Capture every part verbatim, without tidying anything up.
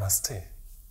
Namaste.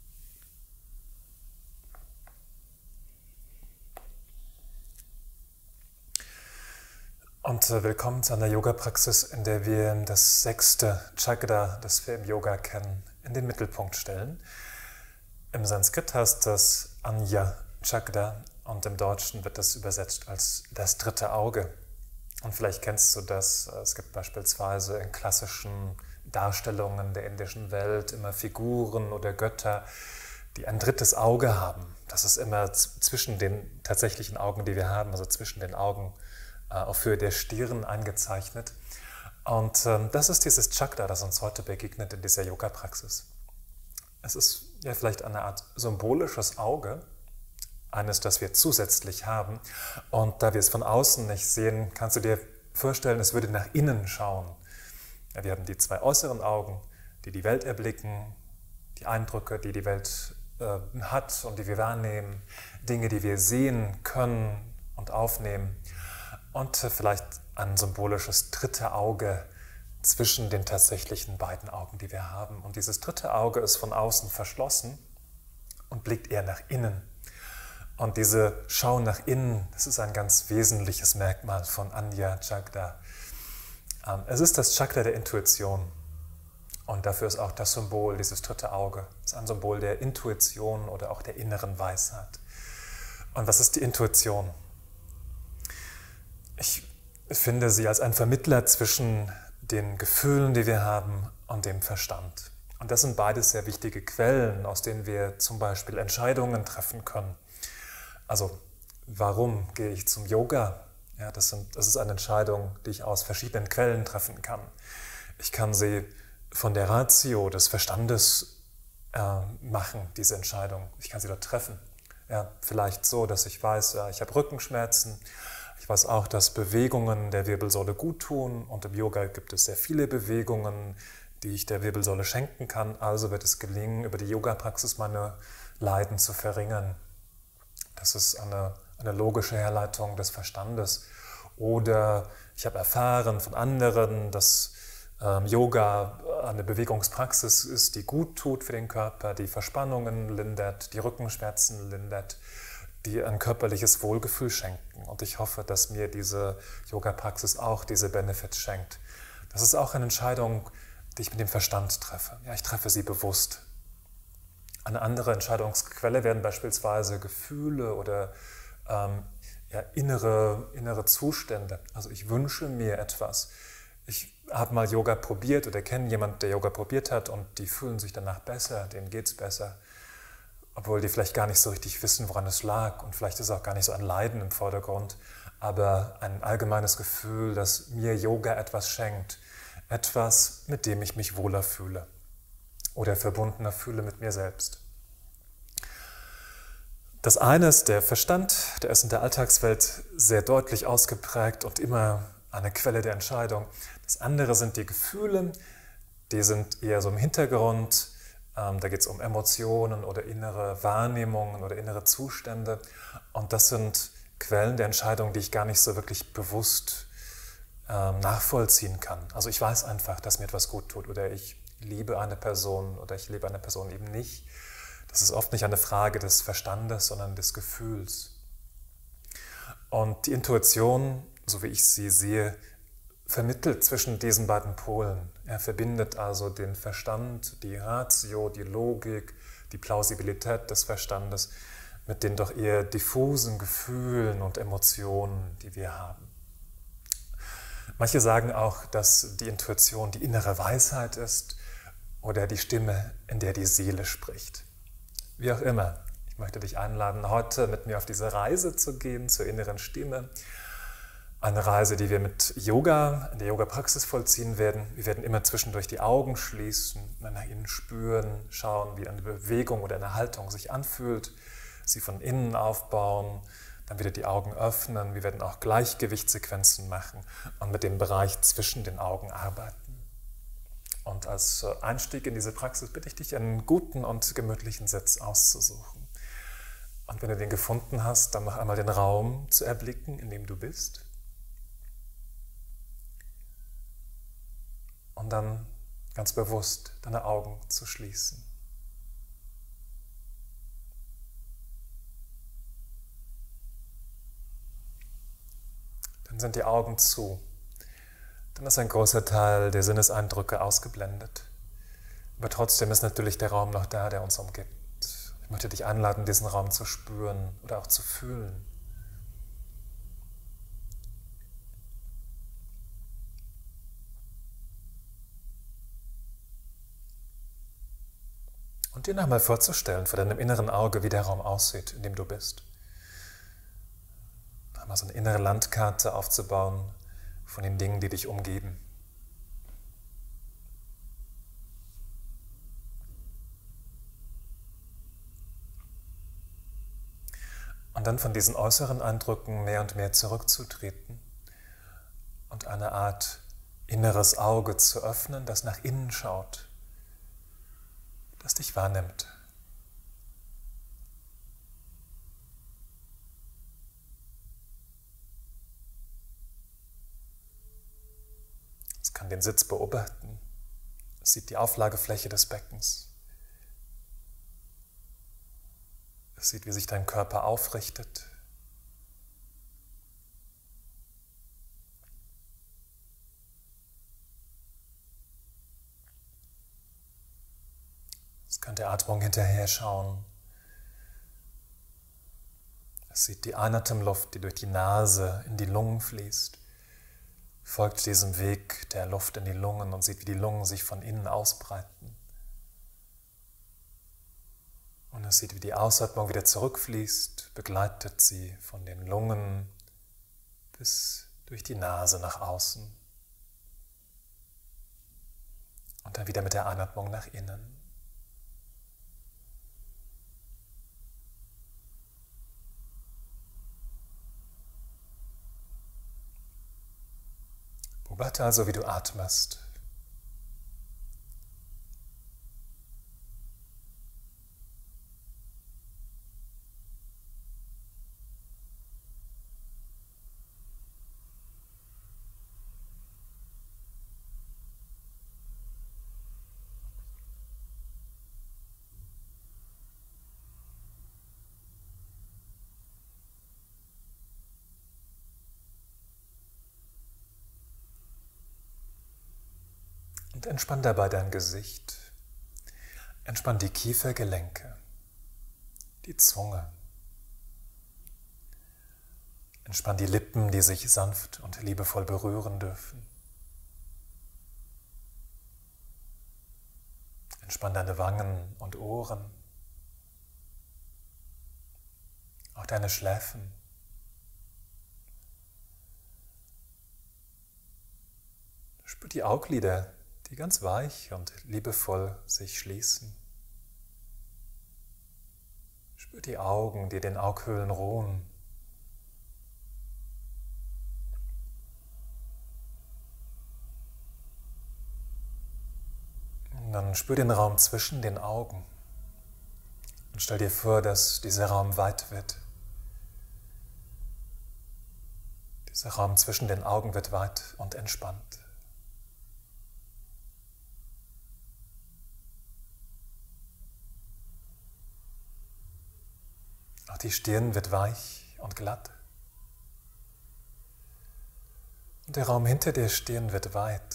Und äh, willkommen zu einer Yoga-Praxis, in der wir das sechste Chakra, das wir im Yoga kennen, in den Mittelpunkt stellen. Im Sanskrit heißt das Anya Chakra und im Deutschen wird das übersetzt als das dritte Auge. Und vielleicht kennst du das, es gibt beispielsweise in klassischen Darstellungen der indischen Welt immer Figuren oder Götter, die ein drittes Auge haben. Das ist immer zwischen den tatsächlichen Augen, die wir haben, also zwischen den Augen auf Höhe der Stirn eingezeichnet. Und ähm, das ist dieses Chakra, das uns heute begegnet in dieser Yoga-Praxis. Es ist ja vielleicht eine Art symbolisches Auge, eines, das wir zusätzlich haben. Und da wir es von außen nicht sehen, kannst du dir vorstellen, es würde nach innen schauen. Ja, wir haben die zwei äußeren Augen, die die Welt erblicken, die Eindrücke, die die Welt äh, hat und die wir wahrnehmen, Dinge, die wir sehen können und aufnehmen. Und vielleicht ein symbolisches dritte Auge zwischen den tatsächlichen beiden Augen, die wir haben. Und dieses dritte Auge ist von außen verschlossen und blickt eher nach innen. Und diese Schau nach innen, das ist ein ganz wesentliches Merkmal von Anya Chakra. Es ist das Chakra der Intuition. Und dafür ist auch das Symbol, dieses dritte Auge. Es ist ein Symbol der Intuition oder auch der inneren Weisheit. Und was ist die Intuition? Ich finde sie als ein Vermittler zwischen den Gefühlen, die wir haben, und dem Verstand. Und das sind beides sehr wichtige Quellen, aus denen wir zum Beispiel Entscheidungen treffen können. Also, warum gehe ich zum Yoga? Ja, das, sind, das ist eine Entscheidung, die ich aus verschiedenen Quellen treffen kann. Ich kann sie von der Ratio des Verstandes äh, machen, diese Entscheidung. Ich kann sie dort treffen. Ja, vielleicht so, dass ich weiß, ja, ich habe Rückenschmerzen. Ich weiß auch, dass Bewegungen der Wirbelsäule gut tun und im Yoga gibt es sehr viele Bewegungen, die ich der Wirbelsäule schenken kann. Also wird es gelingen, über die Yoga-Praxis meine Leiden zu verringern. Das ist eine, eine logische Herleitung des Verstandes. Oder ich habe erfahren von anderen, dass ähm, Yoga eine Bewegungspraxis ist, die gut tut für den Körper, die Verspannungen lindert, die Rückenschmerzen lindert, die ein körperliches Wohlgefühl schenken. Und ich hoffe, dass mir diese Yoga-Praxis auch diese Benefits schenkt. Das ist auch eine Entscheidung, die ich mit dem Verstand treffe. Ja, ich treffe sie bewusst. Eine andere Entscheidungsquelle wären beispielsweise Gefühle oder ähm, ja, innere, innere Zustände. Also ich wünsche mir etwas. Ich habe mal Yoga probiert oder kenne jemanden, der Yoga probiert hat und die fühlen sich danach besser, denen geht es besser. Obwohl die vielleicht gar nicht so richtig wissen, woran es lag und vielleicht ist auch gar nicht so ein Leiden im Vordergrund, aber ein allgemeines Gefühl, dass mir Yoga etwas schenkt, etwas, mit dem ich mich wohler fühle oder verbundener fühle mit mir selbst. Das eine ist der Verstand, der ist in der Alltagswelt sehr deutlich ausgeprägt und immer eine Quelle der Entscheidung. Das andere sind die Gefühle, die sind eher so im Hintergrund. Da geht es um Emotionen oder innere Wahrnehmungen oder innere Zustände. Und das sind Quellen der Entscheidung, die ich gar nicht so wirklich bewusst ähm, nachvollziehen kann. Also ich weiß einfach, dass mir etwas gut tut oder ich liebe eine Person oder ich liebe eine Person eben nicht. Das ist oft nicht eine Frage des Verstandes, sondern des Gefühls. Und die Intuition, so wie ich sie sehe, vermittelt zwischen diesen beiden Polen. Er verbindet also den Verstand, die Ratio, die Logik, die Plausibilität des Verstandes mit den doch eher diffusen Gefühlen und Emotionen, die wir haben. Manche sagen auch, dass die Intuition die innere Weisheit ist oder die Stimme, in der die Seele spricht. Wie auch immer, ich möchte dich einladen, heute mit mir auf diese Reise zu gehen zur inneren Stimme. Eine Reise, die wir mit Yoga, in der Yoga-Praxis vollziehen werden. Wir werden immer zwischendurch die Augen schließen, nach innen spüren, schauen, wie eine Bewegung oder eine Haltung sich anfühlt, sie von innen aufbauen, dann wieder die Augen öffnen. Wir werden auch Gleichgewichtssequenzen machen und mit dem Bereich zwischen den Augen arbeiten. Und als Einstieg in diese Praxis bitte ich dich, einen guten und gemütlichen Sitz auszusuchen. Und wenn du den gefunden hast, dann noch einmal den Raum zu erblicken, in dem du bist. Und dann ganz bewusst deine Augen zu schließen. Dann sind die Augen zu. Dann ist ein großer Teil der Sinneseindrücke ausgeblendet. Aber trotzdem ist natürlich der Raum noch da, der uns umgibt. Ich möchte dich einladen, diesen Raum zu spüren oder auch zu fühlen. Und dir nochmal vorzustellen, vor deinem inneren Auge, wie der Raum aussieht, in dem du bist. Einmal so eine innere Landkarte aufzubauen von den Dingen, die dich umgeben. Und dann von diesen äußeren Eindrücken mehr und mehr zurückzutreten und eine Art inneres Auge zu öffnen, das nach innen schaut, das dich wahrnimmt. Es kann den Sitz beobachten, es sieht die Auflagefläche des Beckens. Es sieht, wie sich dein Körper aufrichtet. Es kann der Atmung hinterher schauen. Es sieht die Einatemluft, die durch die Nase in die Lungen fließt, folgt diesem Weg der Luft in die Lungen und sieht, wie die Lungen sich von innen ausbreiten. Und es sieht, wie die Ausatmung wieder zurückfließt, begleitet sie von den Lungen bis durch die Nase nach außen. Und dann wieder mit der Einatmung nach innen. Beobachte also, wie du atmest. Und entspann dabei dein Gesicht. Entspann die Kiefergelenke, die Zunge. Entspann die Lippen, die sich sanft und liebevoll berühren dürfen. Entspann deine Wangen und Ohren, auch deine Schläfen. Spür die Augenlider, die ganz weich und liebevoll sich schließen. Spür die Augen, die den Aughöhlen ruhen. Und dann spür den Raum zwischen den Augen und stell dir vor, dass dieser Raum weit wird. Dieser Raum zwischen den Augen wird weit und entspannt. Auch die Stirn wird weich und glatt. Und der Raum hinter der Stirn wird weit.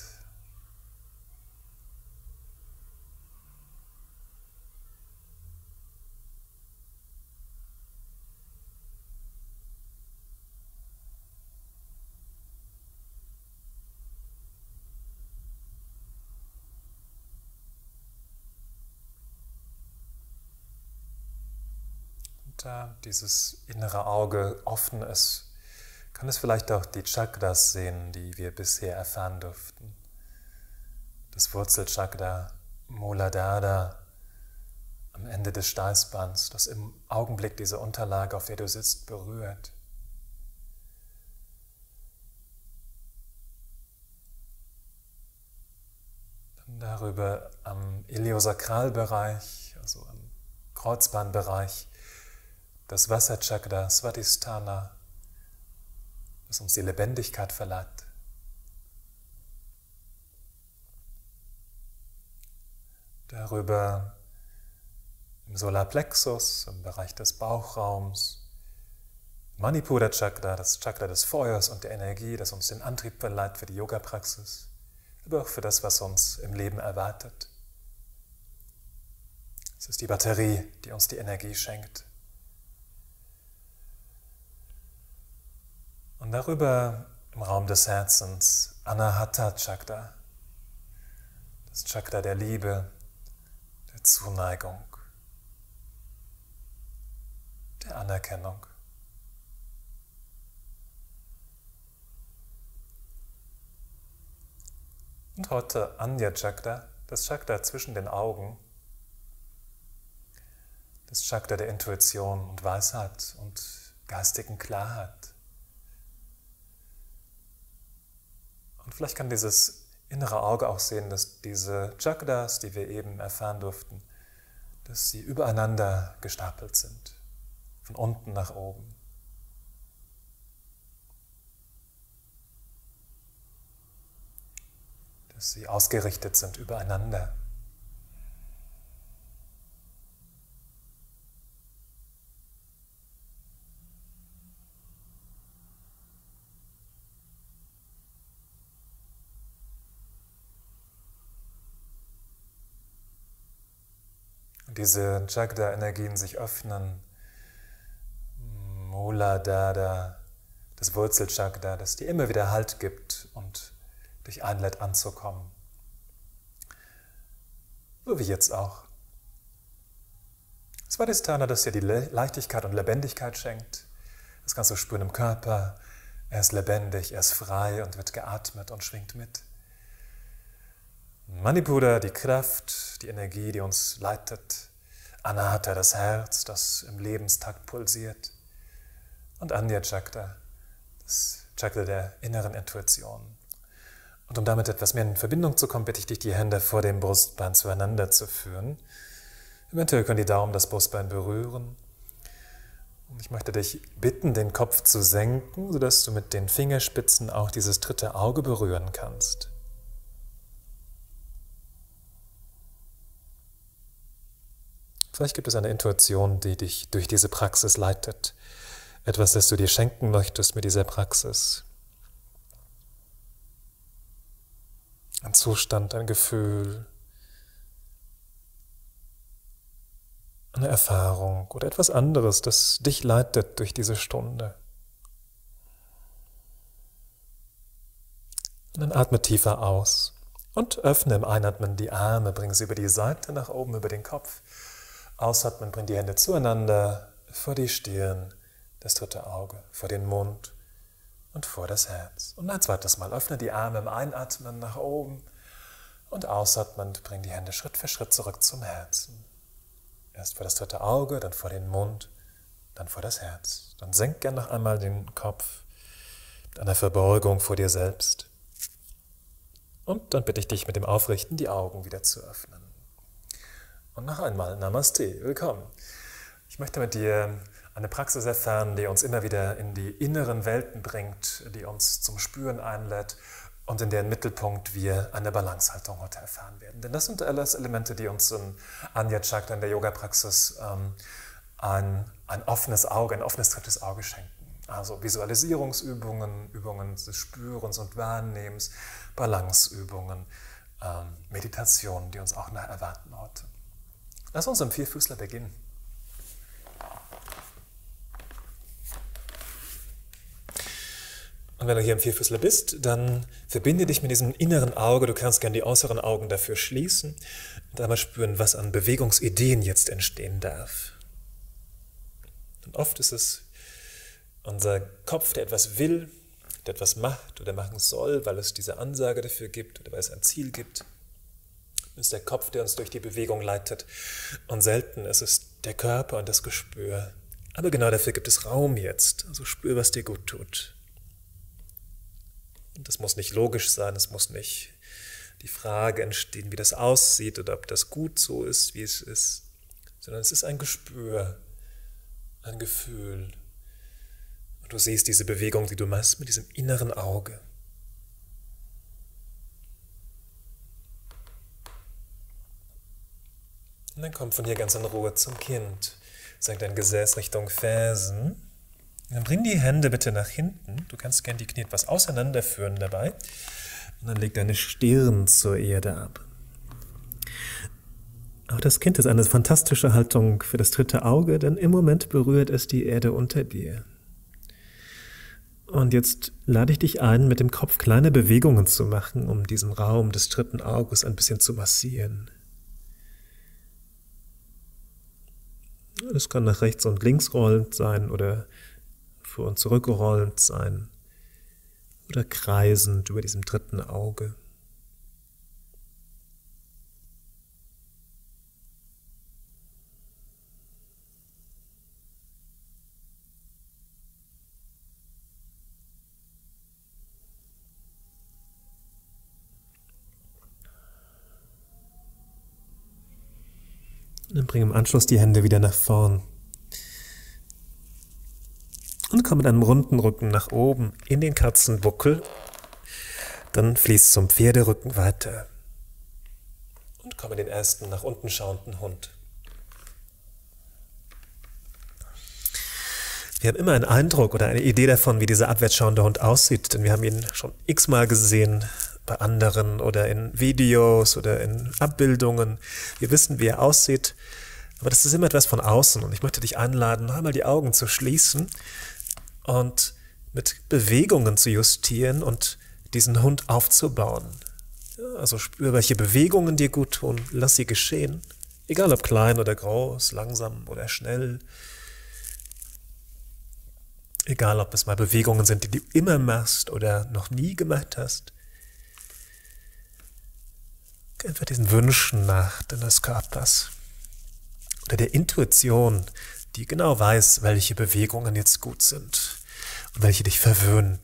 Da dieses innere Auge offen ist, kann es vielleicht auch die Chakras sehen, die wir bisher erfahren durften. Das Wurzelchakra, Muladhara, am Ende des Steißbeins, das im Augenblick diese Unterlage, auf der du sitzt, berührt. Dann darüber am Iliosakralbereich, also am Kreuzbeinbereich, das Wasserchakra, Svadhisthana, das uns die Lebendigkeit verleiht. Darüber im Solarplexus, im Bereich des Bauchraums, Manipura Chakra, das Chakra des Feuers und der Energie, das uns den Antrieb verleiht für die Yoga-Praxis, aber auch für das, was uns im Leben erwartet. Es ist die Batterie, die uns die Energie schenkt. Und darüber im Raum des Herzens Anahata Chakra, das Chakra der Liebe, der Zuneigung, der Anerkennung. Und heute Anya Chakra, das Chakra zwischen den Augen, das Chakra der Intuition und Weisheit und geistigen Klarheit. Und vielleicht kann dieses innere Auge auch sehen, dass diese Chakras, die wir eben erfahren durften, dass sie übereinander gestapelt sind, von unten nach oben. Dass sie ausgerichtet sind übereinander. Und diese Chakra-Energien sich öffnen, Muladhara, das Wurzelchakra, das dir immer wieder Halt gibt und dich einlädt anzukommen. So wie jetzt auch. Svadhisthana, das dir die Leichtigkeit und Lebendigkeit schenkt. Das kannst du spüren im Körper. Er ist lebendig, er ist frei und wird geatmet und schwingt mit. Manipura, die Kraft, die Energie, die uns leitet. Anahata, das Herz, das im Lebenstakt pulsiert. Und Anya Chakra, das Chakra der inneren Intuition. Und um damit etwas mehr in Verbindung zu kommen, bitte ich dich, die Hände vor dem Brustbein zueinander zu führen. Eventuell können die Daumen das Brustbein berühren. Und ich möchte dich bitten, den Kopf zu senken, sodass du mit den Fingerspitzen auch dieses dritte Auge berühren kannst. Vielleicht gibt es eine Intuition, die dich durch diese Praxis leitet. Etwas, das du dir schenken möchtest mit dieser Praxis. Ein Zustand, ein Gefühl, eine Erfahrung oder etwas anderes, das dich leitet durch diese Stunde. Und dann atme tiefer aus und öffne im Einatmen die Arme, bring sie über die Seite nach oben, über den Kopf. Ausatmen, bring die Hände zueinander, vor die Stirn, das dritte Auge, vor den Mund und vor das Herz. Und ein zweites Mal öffne die Arme im Einatmen nach oben und ausatmend bring die Hände Schritt für Schritt zurück zum Herzen. Erst vor das dritte Auge, dann vor den Mund, dann vor das Herz. Dann senk gern noch einmal den Kopf mit einer Verbeugung vor dir selbst. Und dann bitte ich dich mit dem Aufrichten, die Augen wieder zu öffnen. Und noch einmal Namaste, willkommen. Ich möchte mit dir eine Praxis erfahren, die uns immer wieder in die inneren Welten bringt, die uns zum Spüren einlädt und in deren Mittelpunkt wir eine Balancehaltung heute erfahren werden. Denn das sind alles Elemente, die uns im Anya Chakra in der Yoga-Praxis ähm, ein, ein offenes Auge, ein offenes drittes Auge schenken. Also Visualisierungsübungen, Übungen des Spürens und Wahrnehmens, Balanceübungen, ähm, Meditationen, die uns auch noch erwarten heute. Lass uns im Vierfüßler beginnen. Und wenn du hier im Vierfüßler bist, dann verbinde dich mit diesem inneren Auge. Du kannst gerne die äußeren Augen dafür schließen und einmal spüren, was an Bewegungsideen jetzt entstehen darf. Und oft ist es unser Kopf, der etwas will, der etwas macht oder machen soll, weil es diese Ansage dafür gibt oder weil es ein Ziel gibt. Es ist der Kopf, der uns durch die Bewegung leitet. Und selten ist es der Körper und das Gespür. Aber genau dafür gibt es Raum jetzt. Also spür, was dir gut tut. Und das muss nicht logisch sein, es muss nicht die Frage entstehen, wie das aussieht oder ob das gut so ist, wie es ist, sondern es ist ein Gespür, ein Gefühl. Und du siehst diese Bewegung, die du machst, mit diesem inneren Auge. Und dann komm von hier ganz in Ruhe zum Kind. Senk dein Gesäß Richtung Fersen. Dann bring die Hände bitte nach hinten. Du kannst gerne die Knie etwas auseinanderführen dabei. Und dann leg deine Stirn zur Erde ab. Auch das Kind ist eine fantastische Haltung für das dritte Auge, denn im Moment berührt es die Erde unter dir. Und jetzt lade ich dich ein, mit dem Kopf kleine Bewegungen zu machen, um diesen Raum des dritten Auges ein bisschen zu massieren. Das kann nach rechts und links rollend sein oder vor und zurück rollend sein oder kreisend über diesem dritten Auge. Dann bring im Anschluss die Hände wieder nach vorn. Und komm mit einem runden Rücken nach oben in den Katzenbuckel. Dann fließ zum Pferderücken weiter. Und komm in den ersten nach unten schauenden Hund. Wir haben immer einen Eindruck oder eine Idee davon, wie dieser abwärtsschauende Hund aussieht, denn wir haben ihn schon x-mal gesehen bei anderen oder in Videos oder in Abbildungen. Wir wissen, wie er aussieht, aber das ist immer etwas von außen und ich möchte dich einladen, noch einmal die Augen zu schließen und mit Bewegungen zu justieren und diesen Hund aufzubauen. Ja, also spür, welche Bewegungen dir gut tun, lass sie geschehen, egal ob klein oder groß, langsam oder schnell. Egal, ob es mal Bewegungen sind, die du immer machst oder noch nie gemacht hast. Geh einfach diesen Wünschen nach deines Körpers oder der Intuition, die genau weiß, welche Bewegungen jetzt gut sind und welche dich verwöhnen.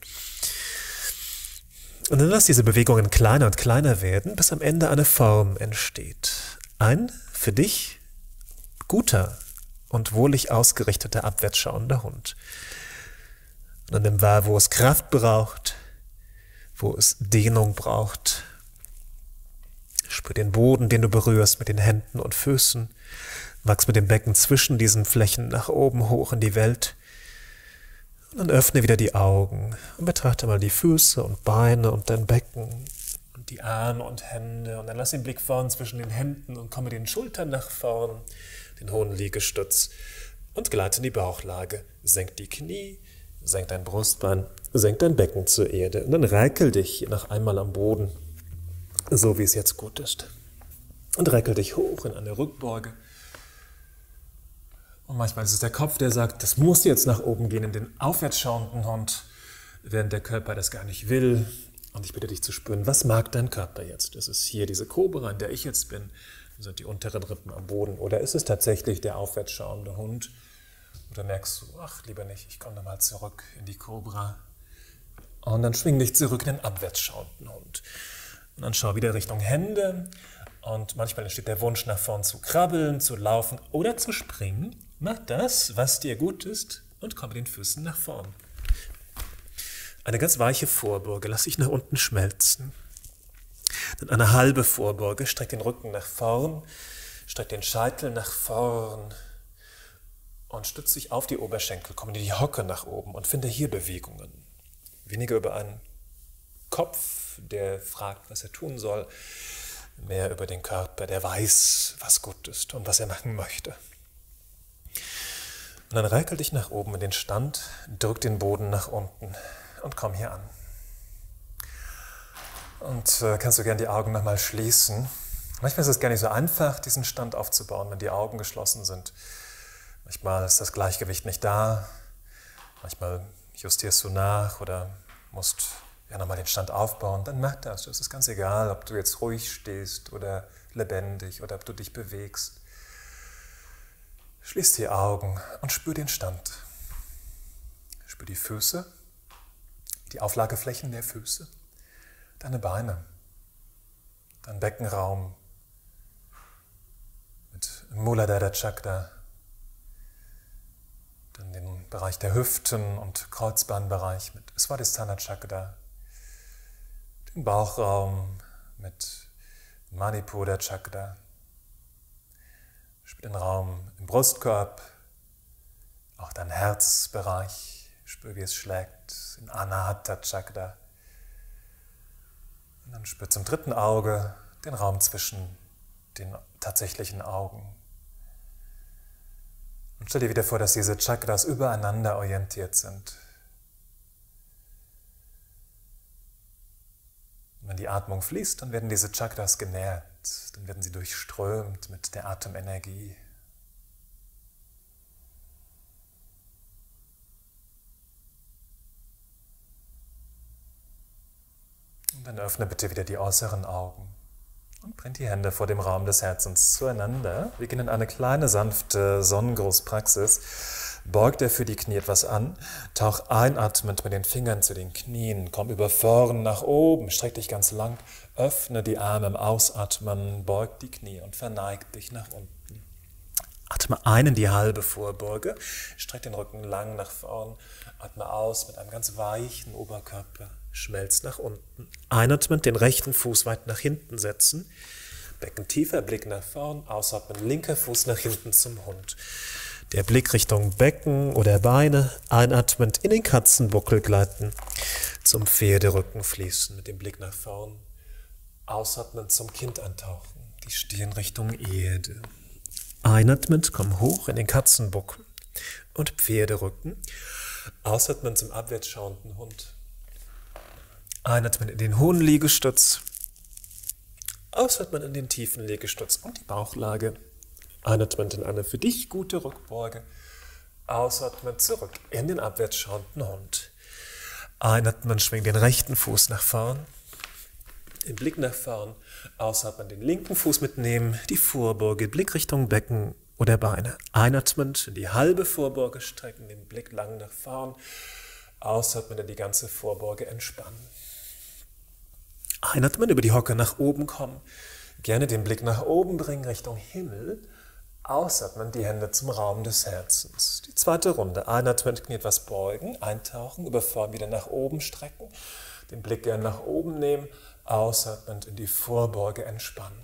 Und dann lass diese Bewegungen kleiner und kleiner werden, bis am Ende eine Form entsteht. Ein für dich guter und wohlig ausgerichteter abwärtsschauender Hund. Und dann nimm wahr, wo es Kraft braucht, wo es Dehnung braucht. Spür den Boden, den du berührst mit den Händen und Füßen. Wachs mit dem Becken zwischen diesen Flächen nach oben hoch in die Welt. Und dann öffne wieder die Augen und betrachte mal die Füße und Beine und dein Becken und die Arme und Hände. Und dann lass den Blick vorn zwischen den Händen und komm mit den Schultern nach vorn, den hohen Liegestütz und gleite in die Bauchlage. Senk die Knie. Senk dein Brustbein, senk dein Becken zur Erde und dann reikel dich noch einmal am Boden, so wie es jetzt gut ist. Und reikel dich hoch in eine Rückbeuge. Und manchmal ist es der Kopf, der sagt, das muss jetzt nach oben gehen in den aufwärtsschauenden Hund, während der Körper das gar nicht will. Und ich bitte dich zu spüren, was mag dein Körper jetzt? Ist es hier diese Kobra, in der ich jetzt bin? Sind die unteren Rippen am Boden? Oder ist es tatsächlich der aufwärtsschauende Hund? Oder merkst du, ach, lieber nicht, ich komme nochmal zurück in die Kobra. Und dann schwing dich zurück in den abwärtsschauenden Hund. Und dann schau wieder Richtung Hände. Und manchmal entsteht der Wunsch, nach vorn zu krabbeln, zu laufen oder zu springen. Mach das, was dir gut ist, und komm mit den Füßen nach vorn. Eine ganz weiche Vorbeuge, lass dich nach unten schmelzen. Dann eine halbe Vorbeuge, streck den Rücken nach vorn, streck den Scheitel nach vorn. Und stütze dich auf die Oberschenkel, komm in die Hocke nach oben und finde hier Bewegungen. Weniger über einen Kopf, der fragt, was er tun soll, mehr über den Körper, der weiß, was gut ist und was er machen möchte. Und dann reikel dich nach oben in den Stand, drück den Boden nach unten und komm hier an. Und äh, kannst du gerne die Augen nochmal schließen. Manchmal ist es gar nicht so einfach, diesen Stand aufzubauen, wenn die Augen geschlossen sind. Manchmal ist das Gleichgewicht nicht da, manchmal justierst du nach oder musst ja nochmal den Stand aufbauen. Dann merk das, es ist ganz egal, ob du jetzt ruhig stehst oder lebendig oder ob du dich bewegst. Schließ die Augen und spür den Stand. Spür die Füße, die Auflageflächen der Füße, deine Beine, dein Beckenraum mit Muladhara Chakra, dann den Bereich der Hüften und Kreuzbeinbereich mit Svadhisthana Chakra, den Bauchraum mit Manipura Chakra, spür den Raum im Brustkorb, auch dein Herzbereich Spür, wie es schlägt in Anahata Chakra. Und dann spür zum dritten Auge den Raum zwischen den tatsächlichen Augen. Und stell dir wieder vor, dass diese Chakras übereinander orientiert sind. Und wenn die Atmung fließt, dann werden diese Chakras genährt, dann werden sie durchströmt mit der Atemenergie. Und dann öffne bitte wieder die äußeren Augen und bring die Hände vor dem Raum des Herzens zueinander. Wir gehen in eine kleine, sanfte Sonnengrußpraxis. Beug dir für die Knie etwas an, tauch einatmend mit den Fingern zu den Knien, komm über vorn nach oben, streck dich ganz lang, öffne die Arme im Ausatmen, beug die Knie und verneig dich nach unten. Atme ein in die halbe Vorbeuge, streck den Rücken lang nach vorn, atme aus mit einem ganz weichen Oberkörper, schmelz nach unten. Einatmend den rechten Fuß weit nach hinten setzen, Becken tiefer, Blick nach vorn, ausatmen, linker Fuß nach hinten zum Hund. Der Blick Richtung Becken oder Beine, einatmend in den Katzenbuckel gleiten, zum Pferderücken fließen, mit dem Blick nach vorn, ausatmend zum Kind eintauchen, die Stirn Richtung Erde. Einatmend komm hoch in den Katzenbuckel und Pferderücken, ausatmend zum abwärts schauenden Hund. Einatmen in den hohen Liegestütz, ausatmen in den tiefen Liegestütz und die Bauchlage. Einatmen in eine für dich gute Rückbeuge, ausatmen zurück in den abwärts schauenden Hund. Einatmen, schwing den rechten Fuß nach vorn, den Blick nach vorn, ausatmen den linken Fuß mitnehmen, die Vorbeuge, Blick Richtung Becken oder Beine. Einatmend in die halbe Vorbeuge strecken, den Blick lang nach vorn, ausatmen in die ganze Vorbeuge entspannen. Einatmen, über die Hocke nach oben kommen, gerne den Blick nach oben bringen, Richtung Himmel. Ausatmen, die Hände zum Raum des Herzens. Die zweite Runde. Einatmen, Knie etwas beugen, eintauchen, über vorn wieder nach oben strecken, den Blick gerne nach oben nehmen, ausatmend in die Vorbeuge entspannen.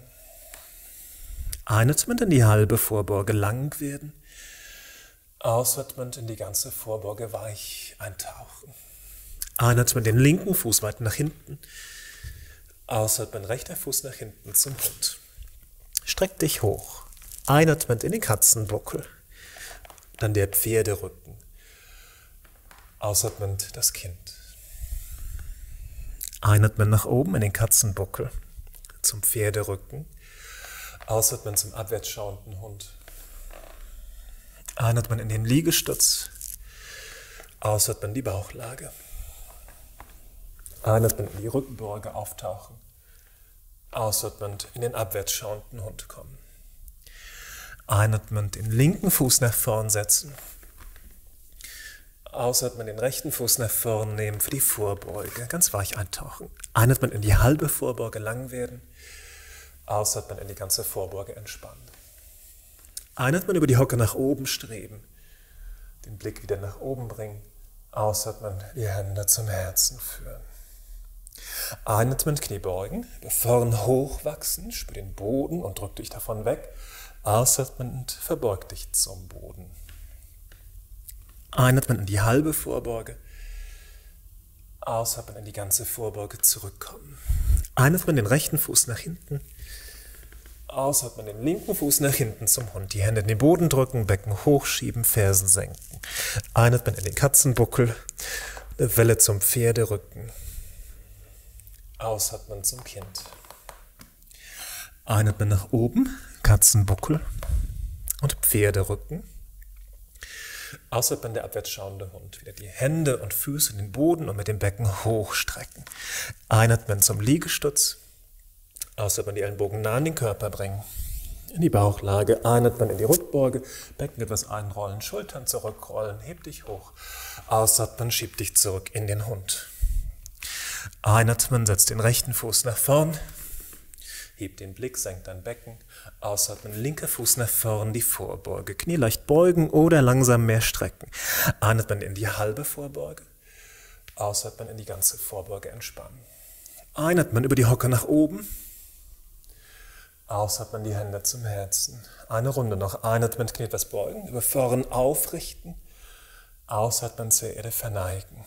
Einatmend in die halbe Vorbeuge lang werden, ausatmend in die ganze Vorbeuge weich eintauchen. Einatmen den linken Fuß weit nach hinten, ausatmen rechter Fuß nach hinten zum Hund. Streck dich hoch. Einatmend in den Katzenbuckel, dann der Pferderücken, ausatmend das Kind. Einatmen nach oben in den Katzenbuckel, zum Pferderücken, ausatmen zum abwärts schauenden Hund. Einatmen in den Liegestütz, ausatmen die Bauchlage. Einatmen in die Rückenbeuge auftauchen, ausatmend in den abwärts schauenden Hund kommen. Einatmend den linken Fuß nach vorn setzen. Ausatmen den rechten Fuß nach vorn nehmen für die Vorbeuge. Ganz weich eintauchen. Einatmen in die halbe Vorbeuge lang werden. Ausatmen in die ganze Vorbeuge entspannen. Einatmen über die Hocke nach oben streben. Den Blick wieder nach oben bringen. Ausatmen die Hände zum Herzen führen. Einatmen, Knie beugen. Über vorn hochwachsen. Spür den Boden und drück dich davon weg. Ausatmend, verbeug dich zum Boden. Einatmen in die halbe Vorbeuge. Ausatmen in die ganze Vorbeuge zurückkommen. Einatmen den rechten Fuß nach hinten. Ausatmen den linken Fuß nach hinten zum Hund. Die Hände in den Boden drücken, Becken hochschieben, Fersen senken. Einatmen in den Katzenbuckel. Eine Welle zum Pferderücken. Ausatmen zum Kind. Einatmen nach oben. Katzenbuckel und Pferderücken. Ausatmen der abwärts schauende Hund. Wieder die Hände und Füße in den Boden und mit dem Becken hochstrecken. Einatmen zum Liegestütz. Ausatmen die Ellenbogen nah an den Körper bringen. In die Bauchlage. Einatmen in die Rückbeuge. Becken etwas einrollen. Schultern zurückrollen. Heb dich hoch. Ausatmen, schieb dich zurück in den Hund. Einatmen, setz den rechten Fuß nach vorn. Heb den Blick, senk dein Becken, ausatmen, linker Fuß nach vorn, die Vorbeuge. Knie leicht beugen oder langsam mehr strecken. Einatmen in die halbe Vorbeuge, ausatmen in die ganze Vorbeuge entspannen. Einatmen über die Hocke nach oben, ausatmen die Hände zum Herzen. Eine Runde noch, einatmen, Knie etwas beugen, über vorn aufrichten, Ausatmen zur Erde verneigen.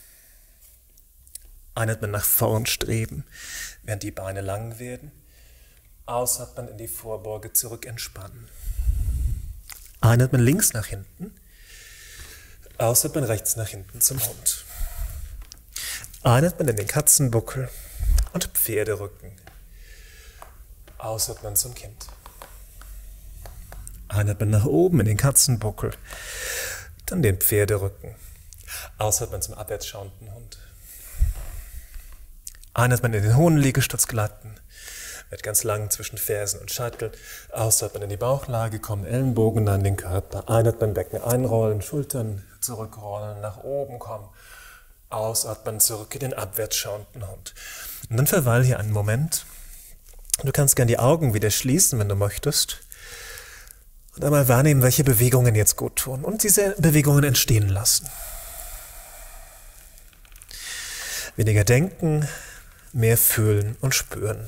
Einatmen nach vorn streben, während die Beine lang werden. Ausatmen in die Vorbeuge zurück entspannen. Einatmen links nach hinten. Ausatmen rechts nach hinten zum Hund. Einatmen in den Katzenbuckel und Pferderücken. Ausatmen zum Kind. Einatmen nach oben in den Katzenbuckel, dann den Pferderücken. Ausatmen zum abwärts schauenden Hund. Einatmen in den hohen Liegestütz gleiten, wird ganz lang zwischen Fersen und Scheitel. Ausatmen in die Bauchlage, kommen Ellenbogen an den Körper. Einatmen, Becken einrollen, Schultern zurückrollen, nach oben kommen. Ausatmen, zurück in den abwärts schauenden Hund. Und dann verweil hier einen Moment. Du kannst gern die Augen wieder schließen, wenn du möchtest. Und einmal wahrnehmen, welche Bewegungen jetzt gut tun. Und diese Bewegungen entstehen lassen. Weniger denken, mehr fühlen und spüren.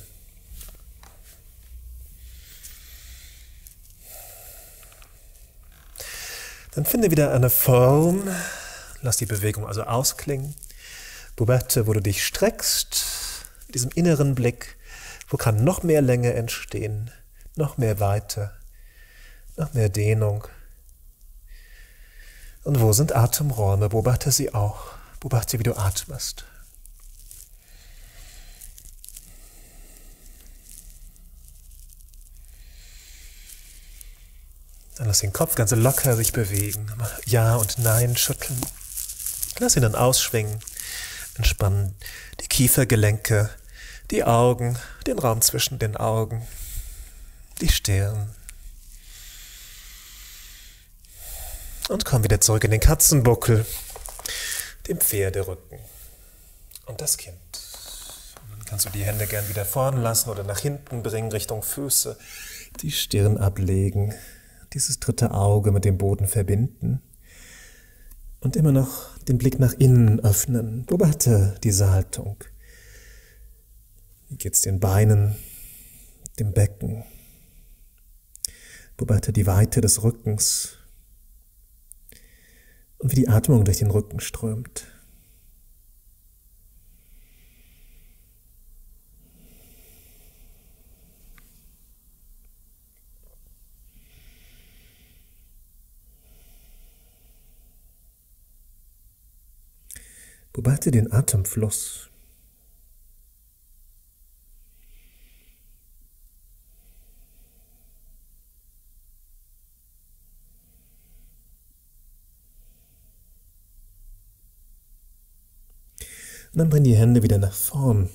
Dann finde wieder eine Form. Lass die Bewegung also ausklingen. Beobachte, wo du dich streckst, in diesem inneren Blick. Wo kann noch mehr Länge entstehen, noch mehr Weite, noch mehr Dehnung. Und wo sind Atemräume? Beobachte sie auch. Beobachte, wie du atmest. Dann lass den Kopf ganz locker sich bewegen. Ja und Nein schütteln. Lass ihn dann ausschwingen. Entspannen die Kiefergelenke, die Augen, den Raum zwischen den Augen, die Stirn. Und komm wieder zurück in den Katzenbuckel, den Pferderücken und das Kind. Und dann kannst du die Hände gern wieder vorn lassen oder nach hinten bringen, Richtung Füße, die Stirn ablegen, dieses dritte Auge mit dem Boden verbinden und immer noch den Blick nach innen öffnen. Beobachte diese Haltung. Wie geht's den Beinen, dem Becken? Beobachte die Weite des Rückens und wie die Atmung durch den Rücken strömt. Beobachte den Atemfluss. Und dann bring die Hände wieder nach vorn.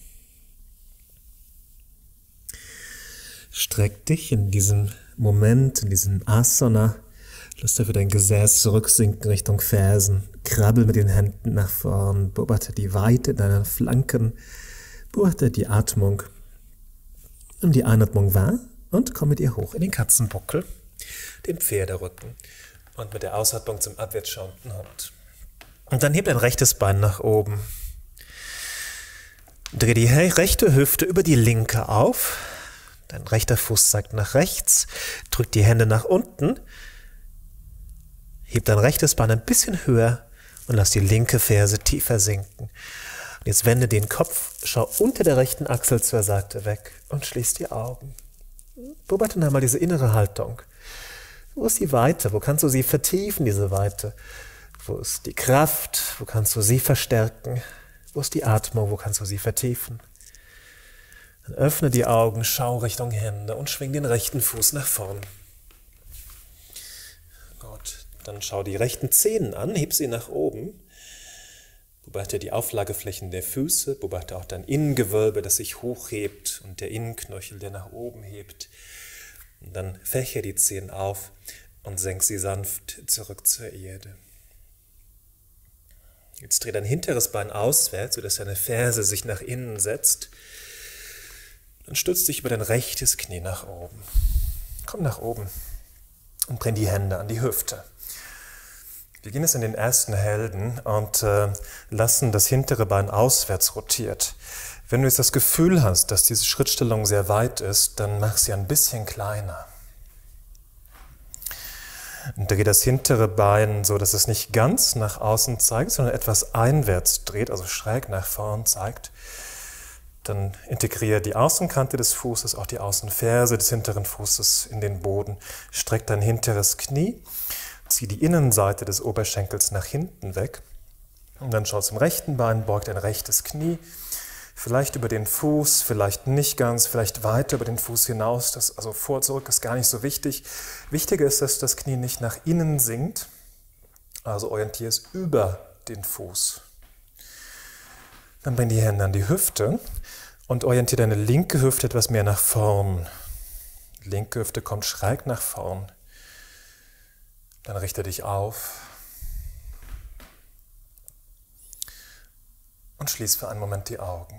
Streck dich in diesem Moment, in diesem Asana. Lass dafür dein Gesäß zurücksinken Richtung Fersen. Krabbel mit den Händen nach vorn. Beobachte die Weite deiner Flanken. Beobachte die Atmung. Nimm die Einatmung wahr und komm mit ihr hoch in den Katzenbuckel, den Pferderücken und mit der Ausatmung zum abwärts schauenden Hund. Und dann heb dein rechtes Bein nach oben. Dreh die rechte Hüfte über die linke auf. Dein rechter Fuß zeigt nach rechts. Drück die Hände nach unten. Heb dein rechtes Bein ein bisschen höher und lass die linke Ferse tiefer sinken. Und jetzt wende den Kopf, schau unter der rechten Achsel zur Seite weg und schließ die Augen. Beobachte einmal diese innere Haltung. Wo ist die Weite? Wo kannst du sie vertiefen, diese Weite? Wo ist die Kraft? Wo kannst du sie verstärken? Wo ist die Atmung? Wo kannst du sie vertiefen? Dann öffne die Augen, schau Richtung Hände und schwing den rechten Fuß nach vorn. Gut, dann schau die rechten Zehen an, heb sie nach oben. Beobachte die Auflageflächen der Füße, beobachte auch dein Innengewölbe, das sich hochhebt und der Innenknöchel, der nach oben hebt. Und dann fächer die Zehen auf und senk sie sanft zurück zur Erde. Jetzt dreh dein hinteres Bein auswärts, sodass deine Ferse sich nach innen setzt. Dann stütz dich über dein rechtes Knie nach oben. Komm nach oben und bring die Hände an die Hüfte. Wir gehen jetzt in den ersten Helden und äh, lassen das hintere Bein auswärts rotiert. Wenn du jetzt das Gefühl hast, dass diese Schrittstellung sehr weit ist, dann mach sie ein bisschen kleiner. Und dreh das hintere Bein so, dass es nicht ganz nach außen zeigt, sondern etwas einwärts dreht, also schräg nach vorn zeigt. Dann integriere die Außenkante des Fußes, auch die Außenferse des hinteren Fußes in den Boden. Streck dein hinteres Knie, zieh die Innenseite des Oberschenkels nach hinten weg. Und dann schau zum rechten Bein, beug dein rechtes Knie. Vielleicht über den Fuß, vielleicht nicht ganz, vielleicht weiter über den Fuß hinaus. Das, also vor, zurück ist gar nicht so wichtig. Wichtiger ist, dass das Knie nicht nach innen sinkt. Also orientiere es über den Fuß. Dann bring die Hände an die Hüfte und orientiere deine linke Hüfte etwas mehr nach vorn. Die linke Hüfte kommt schräg nach vorn. Dann richte dich auf und schließ für einen Moment die Augen.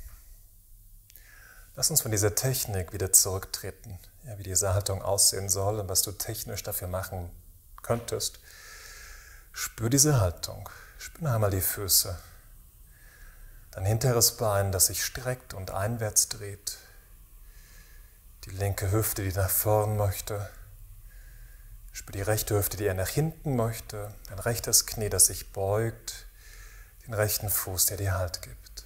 Lass uns von dieser Technik wieder zurücktreten, ja, wie diese Haltung aussehen soll und was du technisch dafür machen könntest. Spür diese Haltung, spür noch einmal die Füße. Dein hinteres Bein, das sich streckt und einwärts dreht. Die linke Hüfte, die nach vorn möchte. Spür die rechte Hüfte, die eher nach hinten möchte. Dein rechtes Knie, das sich beugt. Den rechten Fuß, der dir Halt gibt.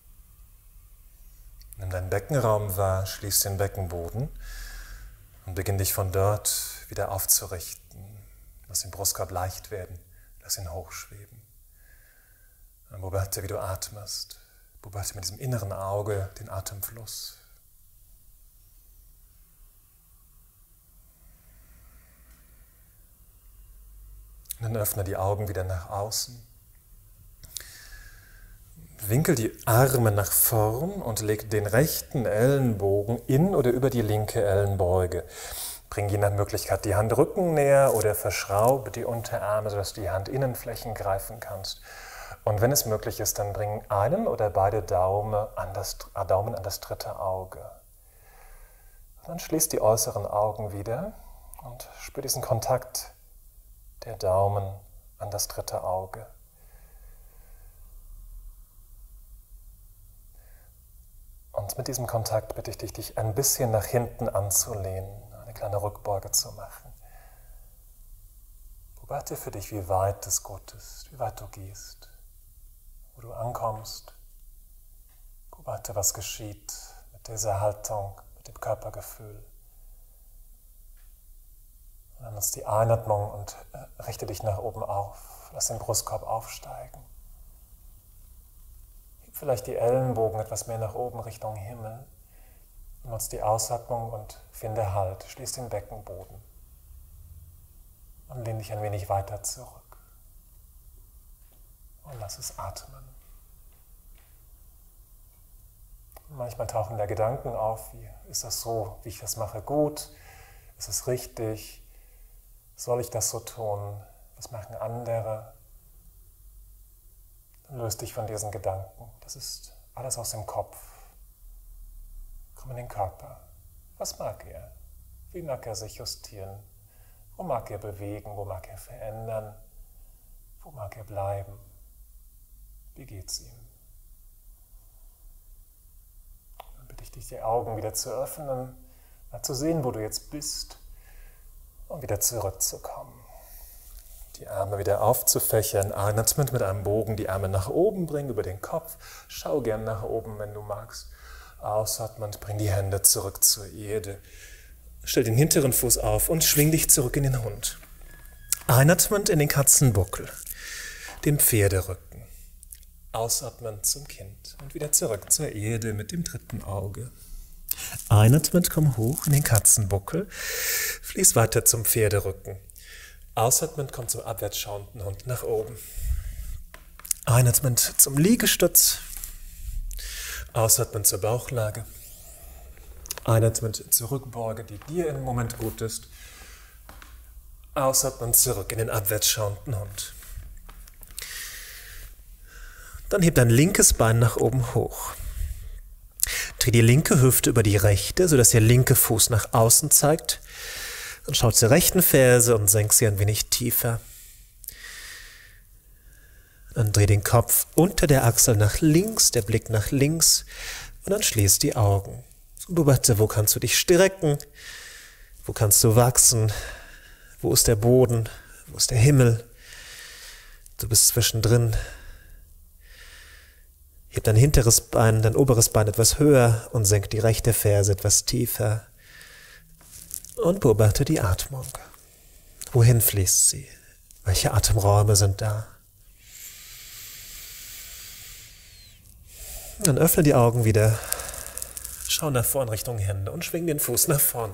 Nimm deinen Beckenraum wahr, schließ den Beckenboden und beginn dich von dort wieder aufzurichten. Lass den Brustkorb leicht werden, lass ihn hochschweben. Und beobachte, wie du atmest. Beobachte mit diesem inneren Auge den Atemfluss. Und dann öffne die Augen wieder nach außen. Winkel die Arme nach vorn und leg den rechten Ellenbogen in oder über die linke Ellenbeuge. Bring je nach Möglichkeit die Handrücken näher oder verschraube die Unterarme, sodass du die Handinnenflächen greifen kannst. Und wenn es möglich ist, dann bring einen oder beide Daumen an das, Daumen an das dritte Auge. Und dann schließ die äußeren Augen wieder und spür diesen Kontakt der Daumen an das dritte Auge. Und mit diesem Kontakt bitte ich dich, dich ein bisschen nach hinten anzulehnen, eine kleine Rückbeuge zu machen. Beobachte für dich, wie weit es gut ist, wie weit du gehst. Wo du ankommst, beobachte, was geschieht mit dieser Haltung, mit dem Körpergefühl. Und dann nutze die Einatmung und richte dich nach oben auf. Lass den Brustkorb aufsteigen. Heb vielleicht die Ellenbogen etwas mehr nach oben Richtung Himmel. Nutze die Ausatmung und finde Halt. Schließ den Beckenboden und lehn dich ein wenig weiter zurück. Und lass es atmen. Manchmal tauchen da Gedanken auf, wie ist das so, wie ich das mache, gut? Ist es richtig? Soll ich das so tun? Was machen andere? Dann löst dich von diesen Gedanken. Das ist alles aus dem Kopf. Komm in den Körper. Was mag er? Wie mag er sich justieren? Wo mag er bewegen? Wo mag er verändern? Wo mag er bleiben? Wie geht's ihm? Dann bitte ich dich, die Augen wieder zu öffnen, mal zu sehen, wo du jetzt bist und wieder zurückzukommen. Die Arme wieder aufzufächern, atmend mit einem Bogen die Arme nach oben bringen, über den Kopf. Schau gern nach oben, wenn du magst. Ausatmend, bring die Hände zurück zur Erde. Stell den hinteren Fuß auf und schwing dich zurück in den Hund. Einatmend in den Katzenbuckel, den Pferderücken. Ausatmend zum Kind und wieder zurück zur Erde mit dem dritten Auge. Einatmend, komm hoch in den Katzenbuckel, fließ weiter zum Pferderücken. Ausatmend, komm zum abwärts schauenden Hund nach oben. Einatmend zum Liegestütz. Ausatmend zur Bauchlage. Einatmend zur Rückbeuge, die dir im Moment gut ist. Ausatmend zurück in den abwärts schauenden Hund. Dann heb dein linkes Bein nach oben hoch. Dreh die linke Hüfte über die rechte, sodass der linke Fuß nach außen zeigt. Und schau zur rechten Ferse und senk sie ein wenig tiefer. Dann dreh den Kopf unter der Achsel nach links, der Blick nach links und dann schließ die Augen. Und beobachte, wo kannst du dich strecken, wo kannst du wachsen, Wo ist der Boden? Wo ist der Himmel? Du bist zwischendrin. Heb dein hinteres Bein, dein oberes Bein etwas höher und senk die rechte Ferse etwas tiefer. Und beobachte die Atmung. Wohin fließt sie? Welche Atemräume sind da? Dann öffne die Augen wieder. Schau nach vorn Richtung Hände und schwing den Fuß nach vorn.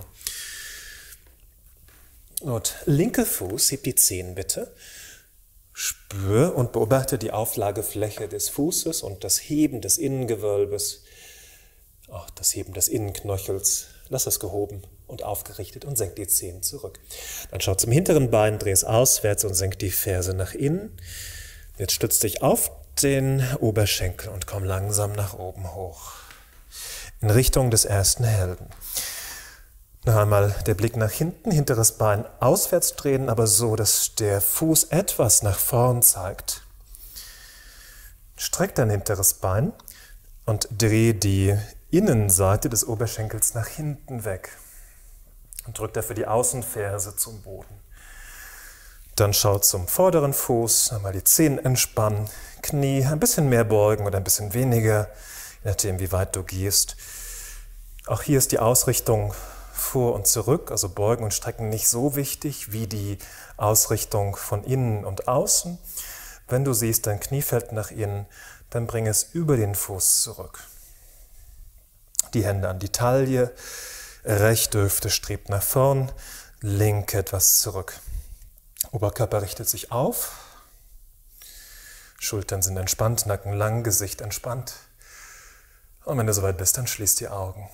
Gut, linker Fuß, heb die Zehen bitte. Spür und beobachte die Auflagefläche des Fußes und das Heben des Innengewölbes, auch das Heben des Innenknöchels. Lass es gehoben und aufgerichtet und senk die Zehen zurück. Dann schau zum hinteren Bein, dreh es auswärts und senk die Ferse nach innen. Jetzt stütz dich auf den Oberschenkel und komm langsam nach oben hoch. In Richtung des ersten Helden. Noch einmal der Blick nach hinten, hinteres Bein auswärts drehen, aber so, dass der Fuß etwas nach vorn zeigt. Streck dein hinteres Bein und dreh die Innenseite des Oberschenkels nach hinten weg und drück dafür die Außenferse zum Boden. Dann schau zum vorderen Fuß, einmal die Zehen entspannen, Knie ein bisschen mehr beugen oder ein bisschen weniger, je nachdem wie weit du gehst. Auch hier ist die Ausrichtung vor und zurück, also beugen und strecken nicht so wichtig wie die Ausrichtung von innen und außen. Wenn du siehst, dein Knie fällt nach innen, dann bring es über den Fuß zurück. Die Hände an die Taille, rechte Hüfte strebt nach vorn, linke etwas zurück. Oberkörper richtet sich auf, Schultern sind entspannt, Nacken lang, Gesicht entspannt. Und wenn du soweit bist, dann schließ die Augen.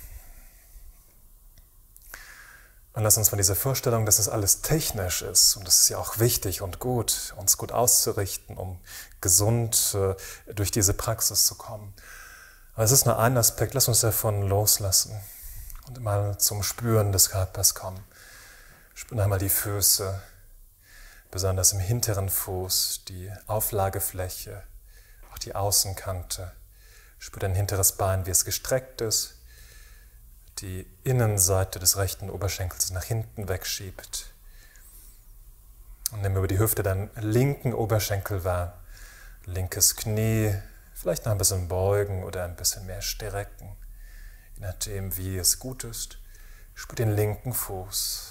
Und lass uns von dieser Vorstellung, dass es alles technisch ist, und das ist ja auch wichtig und gut, uns gut auszurichten, um gesund äh, durch diese Praxis zu kommen. Aber es ist nur ein Aspekt, lass uns davon loslassen und mal zum Spüren des Körpers kommen. Spüren einmal die Füße, besonders im hinteren Fuß, die Auflagefläche, auch die Außenkante. Spür dein hinteres Bein, wie es gestreckt ist, die Innenseite des rechten Oberschenkels nach hinten wegschiebt. Und nimm über die Hüfte deinen linken Oberschenkel wahr, linkes Knie, vielleicht noch ein bisschen beugen oder ein bisschen mehr strecken, je nachdem, wie es gut ist. Spür den linken Fuß.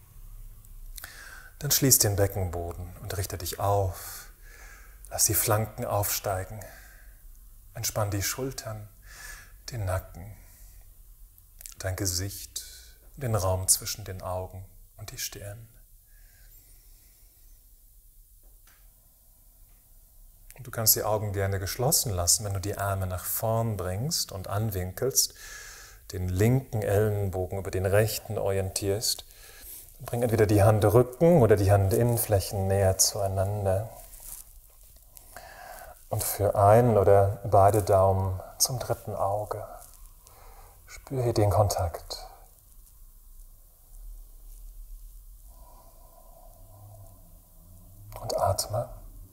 Dann schließ den Beckenboden und richte dich auf. Lass die Flanken aufsteigen. Entspann die Schultern, den Nacken, dein Gesicht, den Raum zwischen den Augen und die Stirn. Und du kannst die Augen gerne geschlossen lassen, wenn du die Arme nach vorn bringst und anwinkelst, den linken Ellenbogen über den rechten orientierst. Bring entweder die Handrücken oder die Handinnenflächen näher zueinander. Und für ein oder beide Daumen zum dritten Auge. Spür hier den Kontakt. Und atme.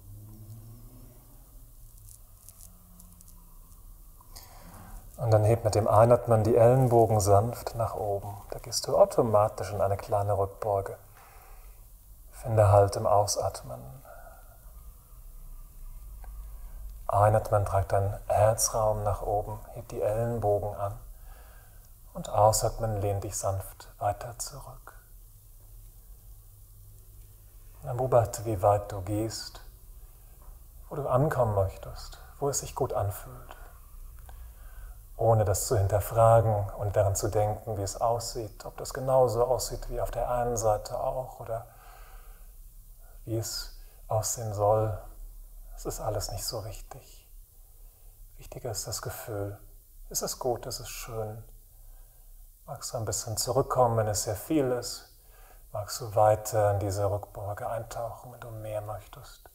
Und dann heb mit dem Einatmen die Ellenbogen sanft nach oben. Da gehst du automatisch in eine kleine Rückbeuge. Finde Halt im Ausatmen. Einatmen, trag deinen Herzraum nach oben, heb die Ellenbogen an. Und ausatmen, lehn dich sanft weiter zurück. Und dann beobachte, wie weit du gehst, wo du ankommen möchtest, wo es sich gut anfühlt. Ohne das zu hinterfragen und daran zu denken, wie es aussieht, ob das genauso aussieht wie auf der einen Seite auch oder wie es aussehen soll. Es ist alles nicht so wichtig. Wichtiger ist das Gefühl. Ist es gut, ist es schön? Magst du ein bisschen zurückkommen, wenn es sehr viel ist? Magst du weiter in diese Rückbeuge eintauchen, wenn du mehr möchtest?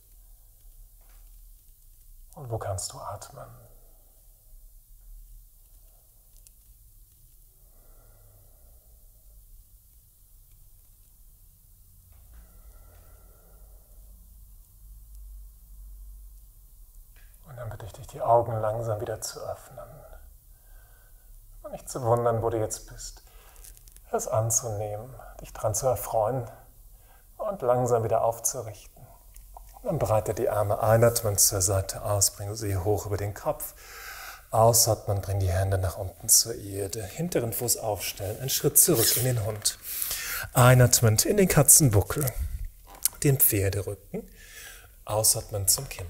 Und wo kannst du atmen? Und dann bitte ich dich, die Augen langsam wieder zu öffnen. Und nicht zu wundern, wo du jetzt bist. Es anzunehmen, dich daran zu erfreuen, und langsam wieder aufzurichten. Dann breite die Arme einatmen zur Seite aus, bringe sie hoch über den Kopf. Ausatmen, bring die Hände nach unten zur Erde. Hinteren Fuß aufstellen, einen Schritt zurück in den Hund. Einatmend in den Katzenbuckel, den Pferderücken. Ausatmen zum Kind.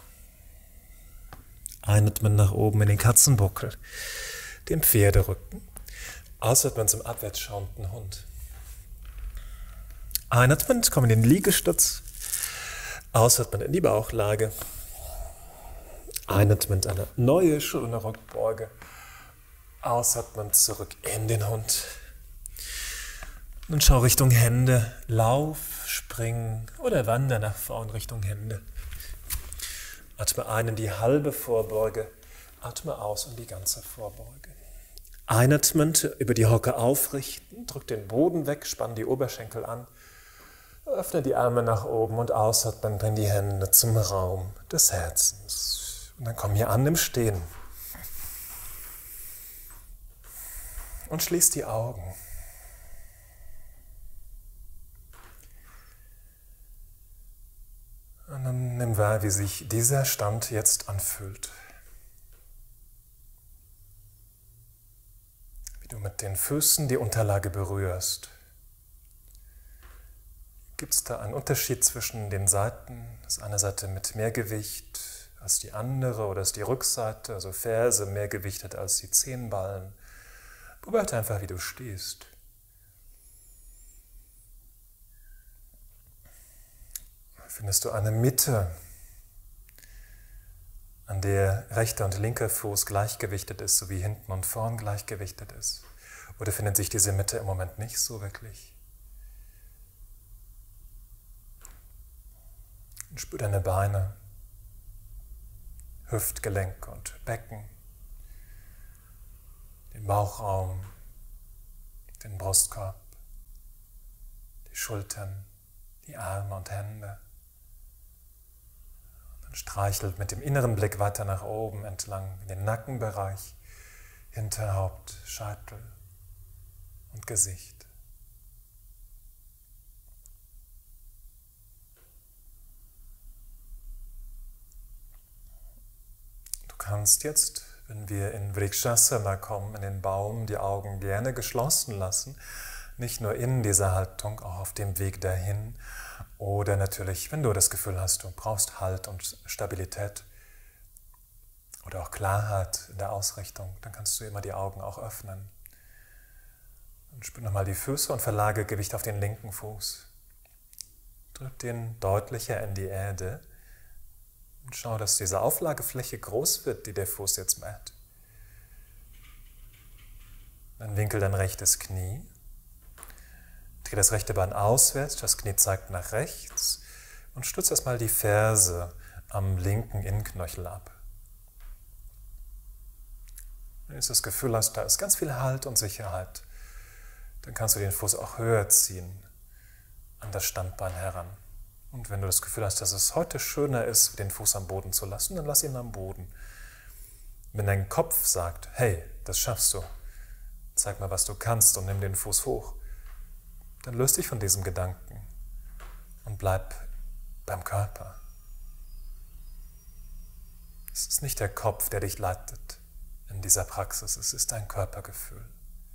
Einatmen nach oben in den Katzenbuckel, den Pferderücken. Ausatmen zum abwärts schauenden Hund. Einatmend, komm in den Liegestütz. Ausatmen in die Bauchlage. Einatmend eine neue schöne Rückbeuge. Ausatmen zurück in den Hund. Und schau Richtung Hände. Lauf, spring oder wander nach vorn Richtung Hände. Atme ein in die halbe Vorbeuge. Atme aus in die ganze Vorbeuge. Einatmend über die Hocke aufrichten. Drück den Boden weg, spann die Oberschenkel an. Öffne die Arme nach oben und ausatmen, bring die Hände zum Raum des Herzens. Und dann komm hier an im Stehen. Und schließ die Augen. Und dann nimm wahr, wie sich dieser Stand jetzt anfühlt. Wie du mit den Füßen die Unterlage berührst. Gibt es da einen Unterschied zwischen den Seiten? Ist eine Seite mit mehr Gewicht als die andere oder ist die Rückseite, also Ferse, mehr Gewicht hat als die Zehenballen? Beobachte einfach, wie du stehst. Findest du eine Mitte, an der rechter und linker Fuß gleichgewichtet ist, so wie hinten und vorn gleichgewichtet ist? Oder findet sich diese Mitte im Moment nicht so wirklich? Und spür deine Beine, Hüftgelenk und Becken, den Bauchraum, den Brustkorb, die Schultern, die Arme und Hände. Und dann streichelt mit dem inneren Blick weiter nach oben entlang in den Nackenbereich, Hinterhaupt, Scheitel und Gesicht. Du kannst jetzt, wenn wir in Vrikshasana kommen, in den Baum, die Augen gerne geschlossen lassen, nicht nur in dieser Haltung, auch auf dem Weg dahin. Oder natürlich, wenn du das Gefühl hast, du brauchst Halt und Stabilität oder auch Klarheit in der Ausrichtung, dann kannst du immer die Augen auch öffnen. Und spür nochmal die Füße und verlage Gewicht auf den linken Fuß. Drück den deutlicher in die Erde. Und schau, dass diese Auflagefläche groß wird, die der Fuß jetzt macht. Dann winkel dein rechtes Knie. Dreh das rechte Bein auswärts, das Knie zeigt nach rechts. Und stütz erstmal die Ferse am linken Innenknöchel ab. Wenn du das Gefühl hast, da ist ganz viel Halt und Sicherheit, dann kannst du den Fuß auch höher ziehen, an das Standbein heran. Und wenn du das Gefühl hast, dass es heute schöner ist, den Fuß am Boden zu lassen, dann lass ihn am Boden. Wenn dein Kopf sagt, hey, das schaffst du, zeig mal, was du kannst und nimm den Fuß hoch, dann löst dich von diesem Gedanken und bleib beim Körper. Es ist nicht der Kopf, der dich leitet in dieser Praxis, es ist dein Körpergefühl.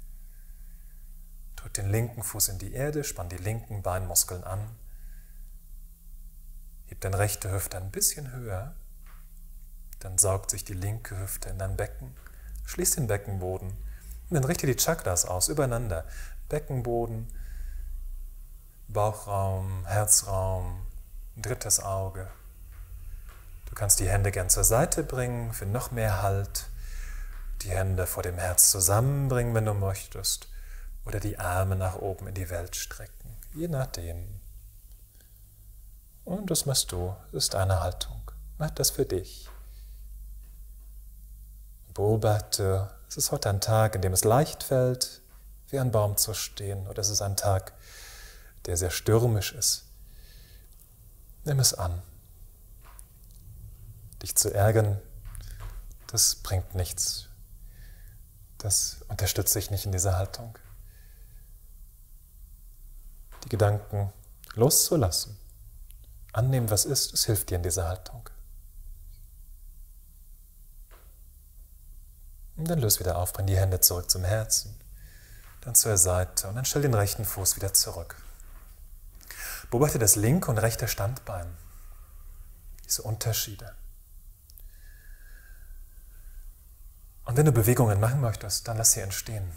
Drück den linken Fuß in die Erde, spann die linken Beinmuskeln an. Heb deine rechte Hüfte ein bisschen höher, dann saugt sich die linke Hüfte in dein Becken, schließ den Beckenboden und dann richte die Chakras aus, übereinander. Beckenboden, Bauchraum, Herzraum, ein drittes Auge. Du kannst die Hände gern zur Seite bringen, für noch mehr Halt, die Hände vor dem Herz zusammenbringen, wenn du möchtest, oder die Arme nach oben in die Welt strecken, je nachdem. Und das machst du, das ist deine Haltung. Mach das für dich. Beobachte, es ist heute ein Tag, in dem es leicht fällt, wie ein Baum zu stehen, oder es ist ein Tag, der sehr stürmisch ist. Nimm es an. Dich zu ärgern, das bringt nichts. Das unterstützt dich nicht in dieser Haltung. Die Gedanken loszulassen. Annehmen, was ist, es hilft dir in dieser Haltung. Und dann löse wieder auf, bring die Hände zurück zum Herzen, dann zur Seite und dann stell den rechten Fuß wieder zurück. Beobachte das linke und rechte Standbein, diese Unterschiede. Und wenn du Bewegungen machen möchtest, dann lass sie entstehen.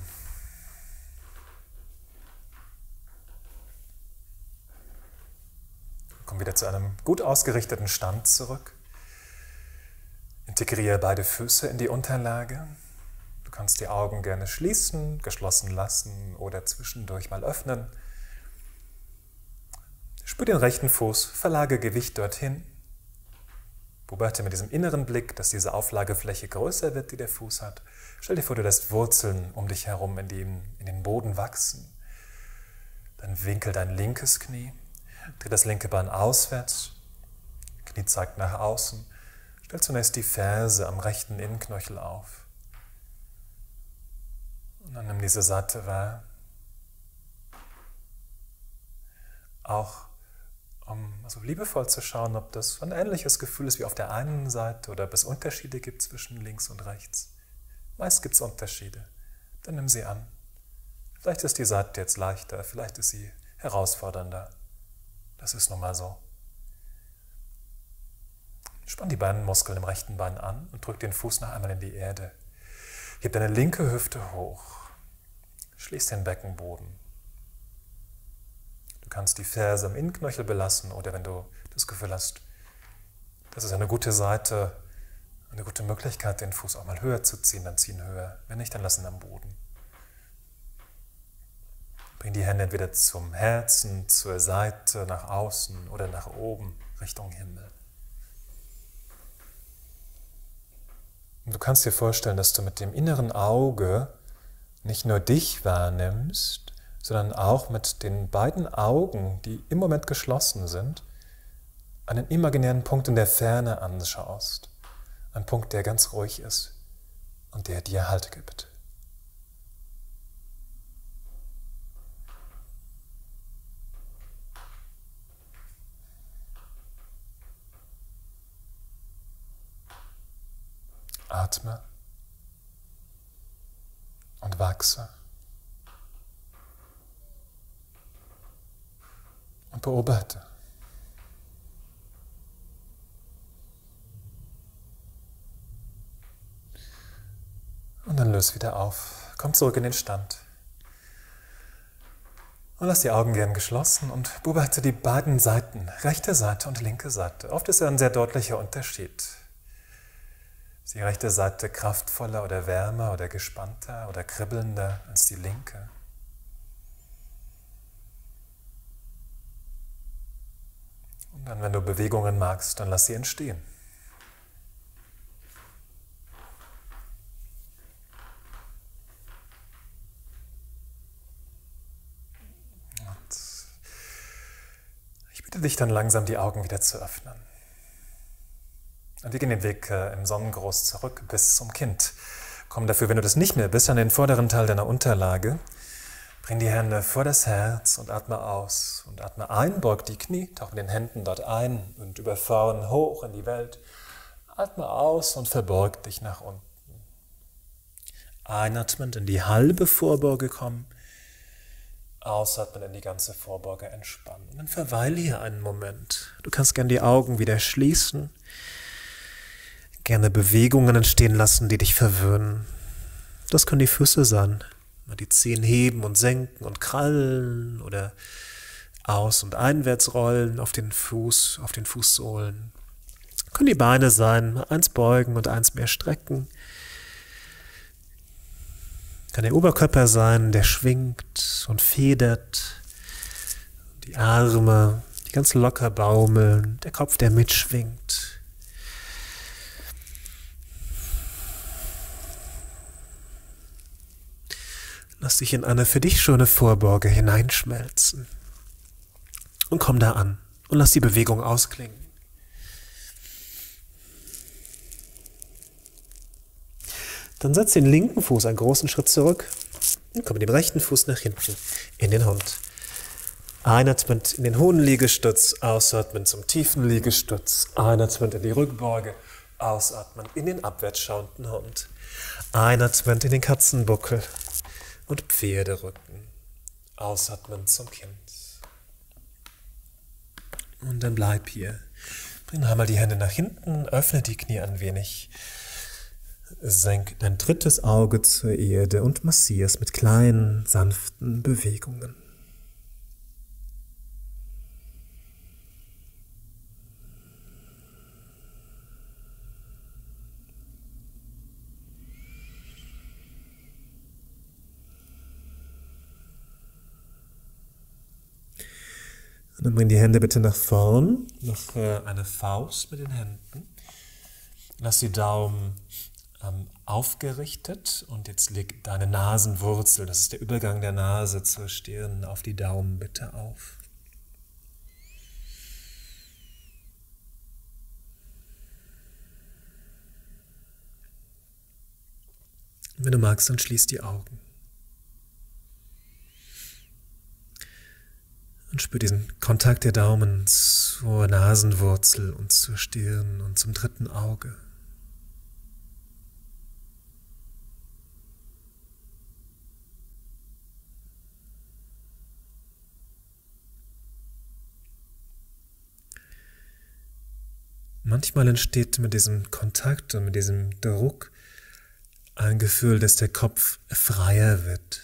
Komm wieder zu einem gut ausgerichteten Stand zurück. Integriere beide Füße in die Unterlage. Du kannst die Augen gerne schließen, geschlossen lassen oder zwischendurch mal öffnen. Spür den rechten Fuß, verlage Gewicht dorthin. Beobachte mit diesem inneren Blick, dass diese Auflagefläche größer wird, die der Fuß hat. Stell dir vor, du lässt Wurzeln um dich herum in den, in den Boden wachsen. Dann winkel dein linkes Knie, dreh das linke Bein auswärts, Knie zeigt nach außen. Stell zunächst die Ferse am rechten Innenknöchel auf. Und dann nimm diese Seite wahr. Auch um also liebevoll zu schauen, ob das ein ähnliches Gefühl ist wie auf der einen Seite oder ob es Unterschiede gibt zwischen links und rechts. Meist gibt es Unterschiede. Dann nimm sie an. Vielleicht ist die Seite jetzt leichter, vielleicht ist sie herausfordernder. Das ist nun mal so. Spann die Beinmuskeln im rechten Bein an und drück den Fuß noch einmal in die Erde. Heb deine linke Hüfte hoch. Schließ den Beckenboden. Du kannst die Ferse am Innenknöchel belassen oder wenn du das Gefühl hast, das ist eine gute Seite, eine gute Möglichkeit, den Fuß auch mal höher zu ziehen, dann zieh ihn höher. Wenn nicht, dann lass ihn am Boden. Bring die Hände entweder zum Herzen, zur Seite, nach außen oder nach oben, Richtung Himmel. Und du kannst dir vorstellen, dass du mit dem inneren Auge nicht nur dich wahrnimmst, sondern auch mit den beiden Augen, die im Moment geschlossen sind, einen imaginären Punkt in der Ferne anschaust. Ein Punkt, der ganz ruhig ist und der dir Halt gibt. Atme und wachse. Und beobachte. Und dann löse wieder auf. Komm zurück in den Stand. Und lass die Augen gern geschlossen und beobachte die beiden Seiten, rechte Seite und linke Seite. Oft ist ja ein sehr deutlicher Unterschied. Ist die rechte Seite kraftvoller oder wärmer oder gespannter oder kribbelnder als die linke? Und dann, wenn du Bewegungen magst, dann lass sie entstehen. Und ich bitte dich dann langsam, die Augen wieder zu öffnen. Und wir gehen den Weg äh, im Sonnengruß zurück bis zum Kind. Komm dafür, wenn du das nicht mehr bist, an den vorderen Teil deiner Unterlage. Bring die Hände vor das Herz und atme aus. Und atme ein, beug die Knie, tauch mit den Händen dort ein und über vorn hoch in die Welt. Atme aus und verbeug dich nach unten. Einatmend in die halbe Vorbeuge kommen. Ausatmen in die ganze Vorbeuge entspannen. Und dann verweile hier einen Moment. Du kannst gerne die Augen wieder schließen. Gerne Bewegungen entstehen lassen, die dich verwöhnen. Das können die Füße sein. Die Zehen heben und senken und krallen oder aus- und einwärts rollen auf den Fuß, auf den Fußsohlen. Können die Beine sein, eins beugen und eins mehr strecken. Kann der Oberkörper sein, der schwingt und federt. Die Arme, die ganz locker baumeln, der Kopf, der mitschwingt. Lass dich in eine für dich schöne Vorbeuge hineinschmelzen. Und komm da an und lass die Bewegung ausklingen. Dann setz den linken Fuß einen großen Schritt zurück und komm mit dem rechten Fuß nach hinten in den Hund. Einatmend in den hohen Liegestütz, ausatmend zum tiefen Liegestütz, einatmend in die Rückbeuge, ausatmend in den abwärtsschauenden Hund, einatmend in den Katzenbuckel und Pferderücken, ausatmend zum Kind. Und dann bleib hier. Bring einmal die Hände nach hinten, öffne die Knie ein wenig, senk dein drittes Auge zur Erde und massier es mit kleinen, sanften Bewegungen. Und dann bring die Hände bitte nach vorn, noch eine Faust mit den Händen. Lass die Daumen ähm, aufgerichtet und jetzt leg deine Nasenwurzel, das ist der Übergang der Nase zur Stirn, auf die Daumen bitte auf. Und wenn du magst, dann schließ die Augen. Und spür diesen Kontakt der Daumen zur Nasenwurzel und zur Stirn und zum dritten Auge. Manchmal entsteht mit diesem Kontakt und mit diesem Druck ein Gefühl, dass der Kopf freier wird.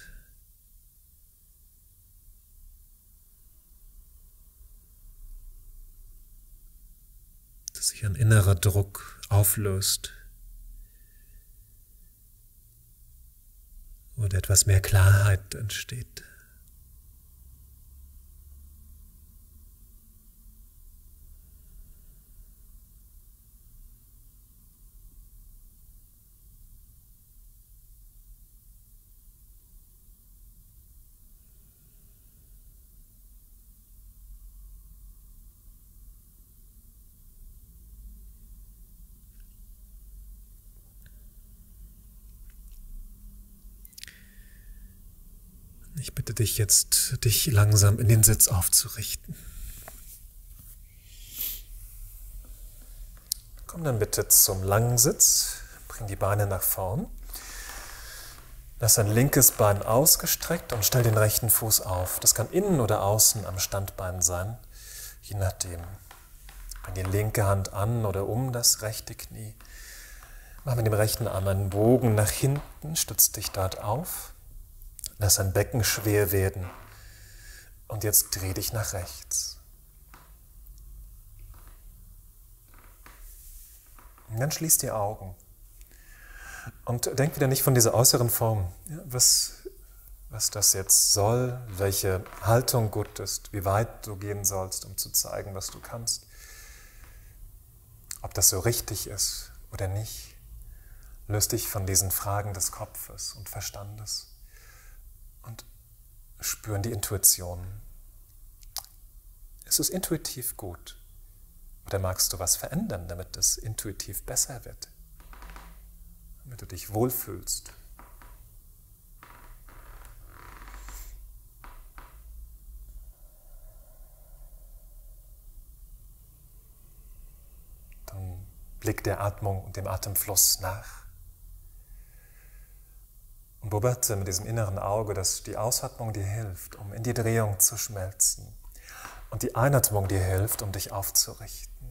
Dass sich ein innerer Druck auflöst oder etwas mehr Klarheit entsteht. Ich bitte dich jetzt, dich langsam in den Sitz aufzurichten. Komm dann bitte zum langen Sitz, bring die Beine nach vorn. Lass dein linkes Bein ausgestreckt und stell den rechten Fuß auf. Das kann innen oder außen am Standbein sein, je nachdem. Bring die linke Hand an oder um das rechte Knie. Mach mit dem rechten Arm einen Bogen nach hinten, stütz dich dort auf. Lass dein Becken schwer werden und jetzt dreh dich nach rechts. Und dann schließ die Augen und denk wieder nicht von dieser äußeren Form, ja, was, was das jetzt soll, welche Haltung gut ist, wie weit du gehen sollst, um zu zeigen, was du kannst, ob das so richtig ist oder nicht. Löst dich von diesen Fragen des Kopfes und Verstandes. Und spüren die Intuition. Ist es intuitiv gut? Oder magst du was verändern, damit es intuitiv besser wird? Damit du dich wohlfühlst? Dann blick der Atmung und dem Atemfluss nach. Und beobachte mit diesem inneren Auge, dass die Ausatmung dir hilft, um in die Drehung zu schmelzen. Und die Einatmung dir hilft, um dich aufzurichten.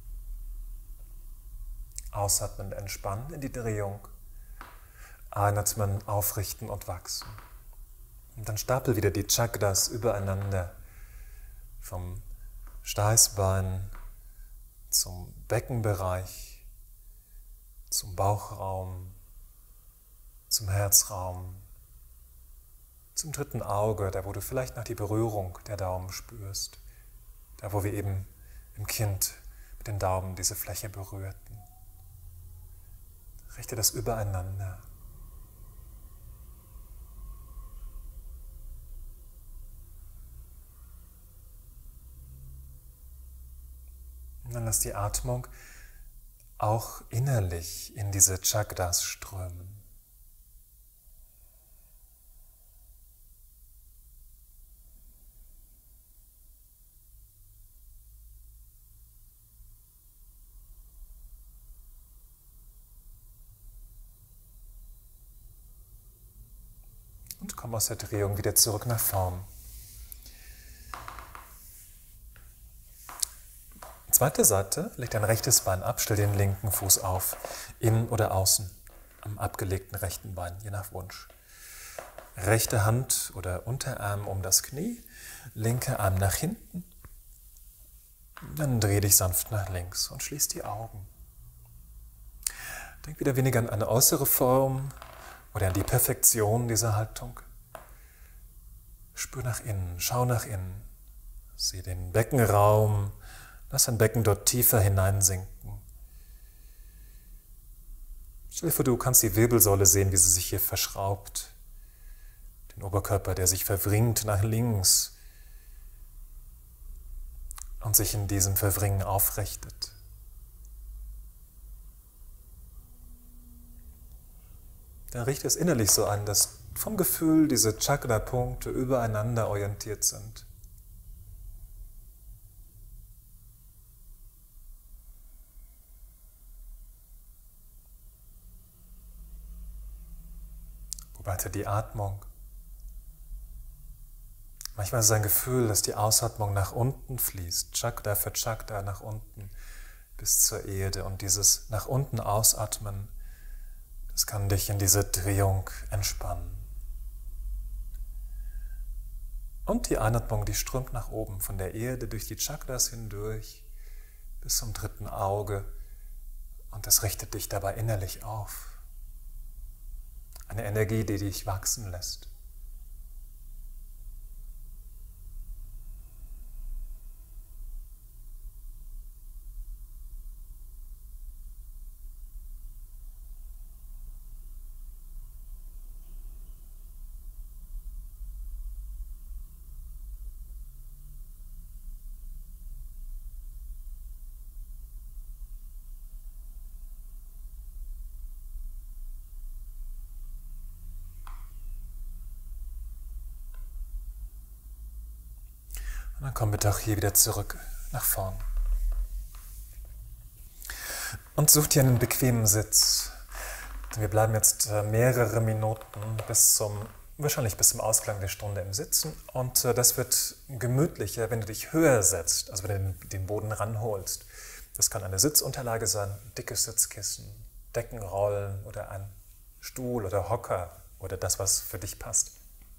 Ausatmen, entspannen in die Drehung. Einatmen, aufrichten und wachsen. Und dann stapel wieder die Chakras übereinander. Vom Steißbein zum Beckenbereich, zum Bauchraum, zum Herzraum, zum dritten Auge, da wo du vielleicht noch die Berührung der Daumen spürst, da wo wir eben im Kind mit den Daumen diese Fläche berührten. Richte das übereinander. Und dann lass die Atmung auch innerlich in diese Chakras strömen. und komm aus der Drehung wieder zurück nach vorn. Zweite Seite, leg dein rechtes Bein ab, stell den linken Fuß auf, innen oder außen, am abgelegten rechten Bein, je nach Wunsch. Rechte Hand oder Unterarm um das Knie, linker Arm nach hinten. Dann dreh dich sanft nach links und schließ die Augen. Denk wieder weniger an eine äußere Form oder an die Perfektion dieser Haltung. Spür nach innen, schau nach innen. Sieh den Beckenraum, lass dein Becken dort tiefer hineinsinken. Stell dir vor, du kannst die Wirbelsäule sehen, wie sie sich hier verschraubt. Den Oberkörper, der sich verwringt nach links und sich in diesem Verwringen aufrichtet. Dann richte es innerlich so ein, dass vom Gefühl diese Chakra-Punkte übereinander orientiert sind. Beobachte die Atmung. Manchmal ist es ein Gefühl, dass die Ausatmung nach unten fließt, Chakra für Chakra nach unten bis zur Erde. Und dieses nach unten ausatmen, das kann dich in diese Drehung entspannen. Und die Einatmung, die strömt nach oben, von der Erde durch die Chakras hindurch bis zum dritten Auge. Und das richtet dich dabei innerlich auf. Eine Energie, die dich wachsen lässt. Und dann komm bitte auch hier wieder zurück, nach vorn. Und such dir einen bequemen Sitz. Wir bleiben jetzt mehrere Minuten bis zum, wahrscheinlich bis zum Ausklang der Stunde im Sitzen. Und das wird gemütlicher, wenn du dich höher setzt, also wenn du den Boden ranholst. Das kann eine Sitzunterlage sein, ein dickes Sitzkissen, Deckenrollen oder ein Stuhl oder Hocker oder das, was für dich passt.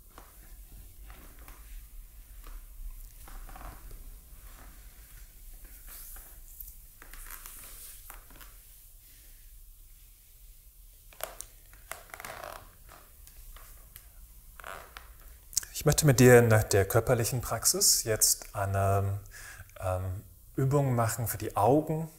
Ich möchte mit dir nach der körperlichen Praxis jetzt eine ähm, Übung machen für die Augen,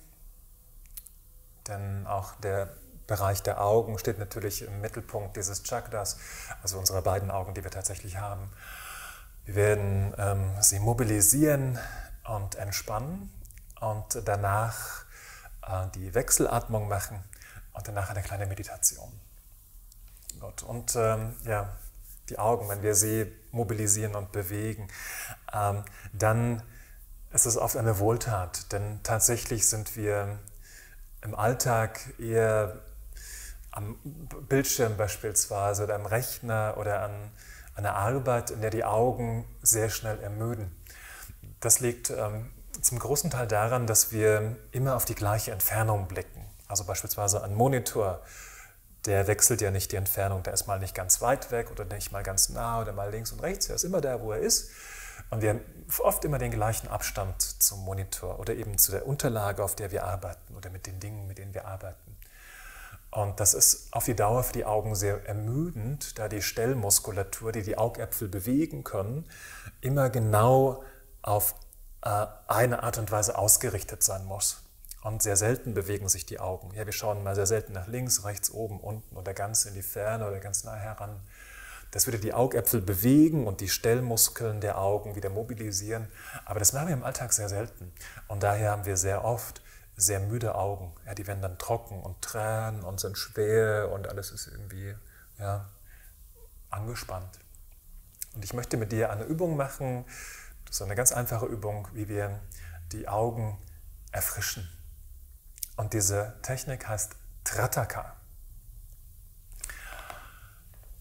denn auch der Bereich der Augen steht natürlich im Mittelpunkt dieses Chakras, also unserer beiden Augen, die wir tatsächlich haben. Wir werden ähm, sie mobilisieren und entspannen und danach äh, die Wechselatmung machen und danach eine kleine Meditation. Gut. Und ähm, ja, die Augen, wenn wir sie mobilisieren und bewegen, ähm, dann ist es oft eine Wohltat, denn tatsächlich sind wir im Alltag eher am Bildschirm beispielsweise oder am Rechner oder an einer Arbeit, in der die Augen sehr schnell ermüden. Das liegt ähm, zum großen Teil daran, dass wir immer auf die gleiche Entfernung blicken. Also beispielsweise ein Monitor, der wechselt ja nicht die Entfernung, der ist mal nicht ganz weit weg oder nicht mal ganz nah oder mal links und rechts, er ist immer da, wo er ist. Und wir haben oft immer den gleichen Abstand zum Monitor oder eben zu der Unterlage, auf der wir arbeiten oder mit den Dingen, mit denen wir arbeiten. Und das ist auf die Dauer für die Augen sehr ermüdend, da die Stellmuskulatur, die die Augäpfel bewegen können, immer genau auf äh, eine Art und Weise ausgerichtet sein muss. Und sehr selten bewegen sich die Augen. Ja, wir schauen mal sehr selten nach links, rechts, oben, unten oder ganz in die Ferne oder ganz nah heran. Das würde die Augäpfel bewegen und die Stellmuskeln der Augen wieder mobilisieren. Aber das machen wir im Alltag sehr selten. Und daher haben wir sehr oft sehr müde Augen. Ja, die werden dann trocken und tränen und sind schwer und alles ist irgendwie ja, angespannt. Und ich möchte mit dir eine Übung machen. Das ist eine ganz einfache Übung, wie wir die Augen erfrischen. Und diese Technik heißt Trataka.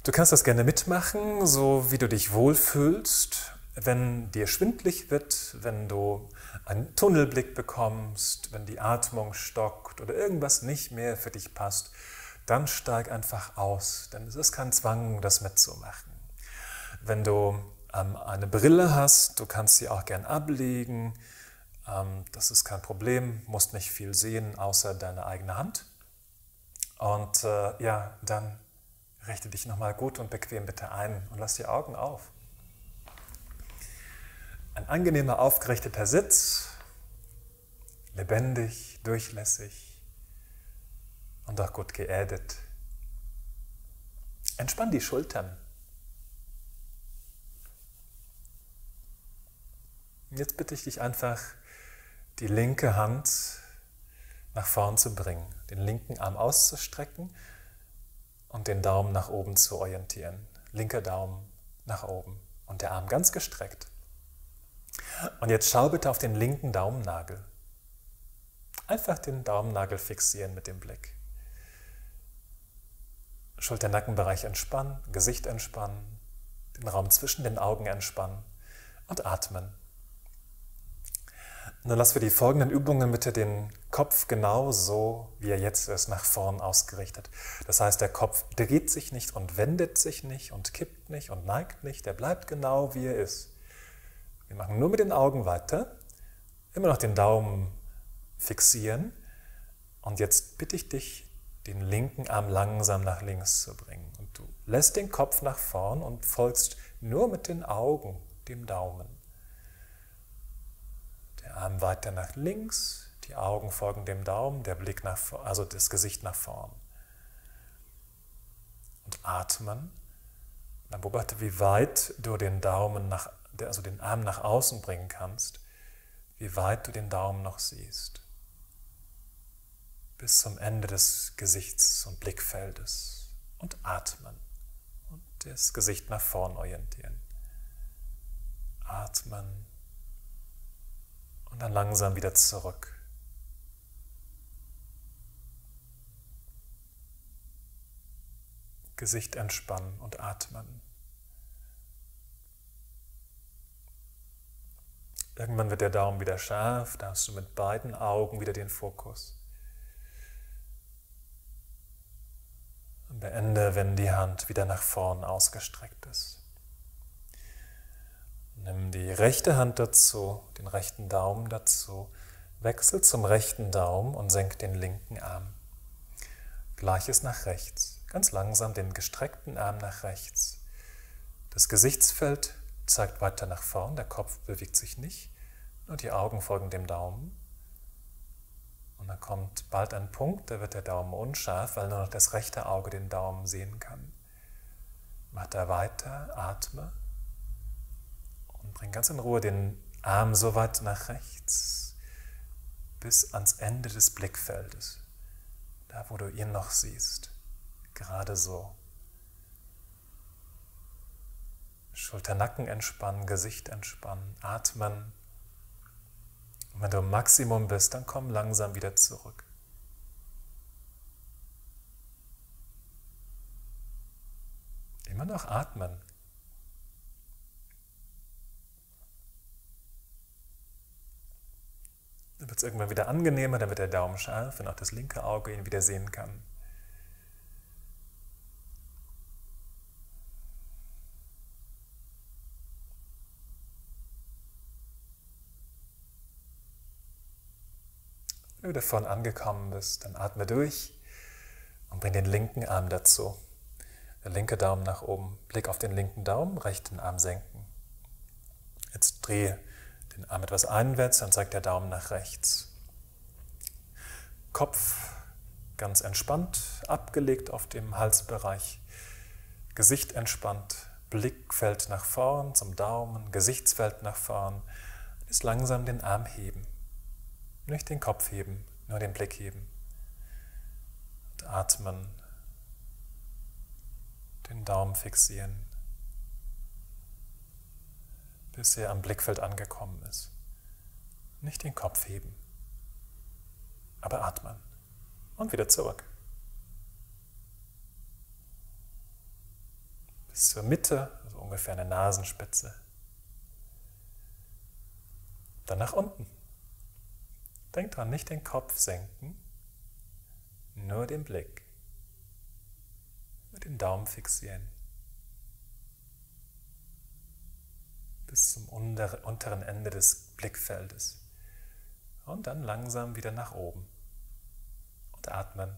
Du kannst das gerne mitmachen, so wie du dich wohlfühlst. Wenn dir schwindlig wird, wenn du einen Tunnelblick bekommst, wenn die Atmung stockt oder irgendwas nicht mehr für dich passt, dann steig einfach aus, denn es ist kein Zwang, das mitzumachen. Wenn du ähm, eine Brille hast, du kannst sie auch gern ablegen, ähm, das ist kein Problem, musst nicht viel sehen, außer deine eigene Hand. Und äh, ja, dann richte dich nochmal gut und bequem bitte ein und lass die Augen auf. Ein angenehmer, aufgerichteter Sitz, lebendig, durchlässig und auch gut geerdet. Entspann die Schultern. Jetzt bitte ich dich einfach, die linke Hand nach vorn zu bringen, den linken Arm auszustrecken und den Daumen nach oben zu orientieren. Linker Daumen nach oben und der Arm ganz gestreckt. Und jetzt schau bitte auf den linken Daumennagel. Einfach den Daumennagel fixieren mit dem Blick. Schulter-Nackenbereich entspannen, Gesicht entspannen, den Raum zwischen den Augen entspannen und atmen. Und dann lass für die folgenden Übungen bitte den Kopf genau so, wie er jetzt ist, nach vorn ausgerichtet. Das heißt, der Kopf dreht sich nicht und wendet sich nicht und kippt nicht und neigt nicht, der bleibt genau, wie er ist. Wir machen nur mit den Augen weiter, immer noch den Daumen fixieren und jetzt bitte ich dich, den linken Arm langsam nach links zu bringen. Und du lässt den Kopf nach vorn und folgst nur mit den Augen dem Daumen. Der Arm weiter nach links, die Augen folgen dem Daumen, der Blick nach vorn, also das Gesicht nach vorn. Und atmen. Dann beobachte, wie weit du den Daumen nach also den Arm nach außen bringen kannst, wie weit du den Daumen noch siehst. Bis zum Ende des Gesichts- und Blickfeldes. Und atmen. Und das Gesicht nach vorn orientieren. Atmen. Und dann langsam wieder zurück. Gesicht entspannen und atmen. Irgendwann wird der Daumen wieder scharf, da hast du mit beiden Augen wieder den Fokus. Und beende, wenn die Hand wieder nach vorn ausgestreckt ist. Nimm die rechte Hand dazu, den rechten Daumen dazu, wechsel zum rechten Daumen und senk den linken Arm. Gleiches nach rechts, ganz langsam den gestreckten Arm nach rechts. Das Gesichtsfeld zeigt weiter nach vorn, der Kopf bewegt sich nicht, nur die Augen folgen dem Daumen. Und dann kommt bald ein Punkt, da wird der Daumen unscharf, weil nur noch das rechte Auge den Daumen sehen kann. Mach da weiter, atme und bring ganz in Ruhe den Arm so weit nach rechts, bis ans Ende des Blickfeldes, da wo du ihn noch siehst, gerade so. Schulter-Nacken entspannen, Gesicht entspannen, atmen. Und wenn du im Maximum bist, dann komm langsam wieder zurück. Immer noch atmen. Dann wird es irgendwann wieder angenehmer, dann wird der Daumen scharf und auch das linke Auge ihn wieder sehen kann. Wenn du davon angekommen bist, dann atme durch und bring den linken Arm dazu. Der linke Daumen nach oben, Blick auf den linken Daumen, rechten Arm senken. Jetzt drehe den Arm etwas einwärts, dann zeigt der Daumen nach rechts. Kopf ganz entspannt, abgelegt auf dem Halsbereich. Gesicht entspannt, Blick fällt nach vorn zum Daumen, Gesichtsfeld nach vorn. Jetzt langsam den Arm heben. Nicht den Kopf heben, nur den Blick heben. Und atmen. Den Daumen fixieren, bis er am Blickfeld angekommen ist. Nicht den Kopf heben, aber atmen. Und wieder zurück. bis zur Mitte, also ungefähr eine Nasenspitze. Dann nach unten. Denk dran, nicht den Kopf senken, nur den Blick. Mit den Daumen fixieren. Bis zum unter, unteren Ende des Blickfeldes. Und dann langsam wieder nach oben. Und atmen.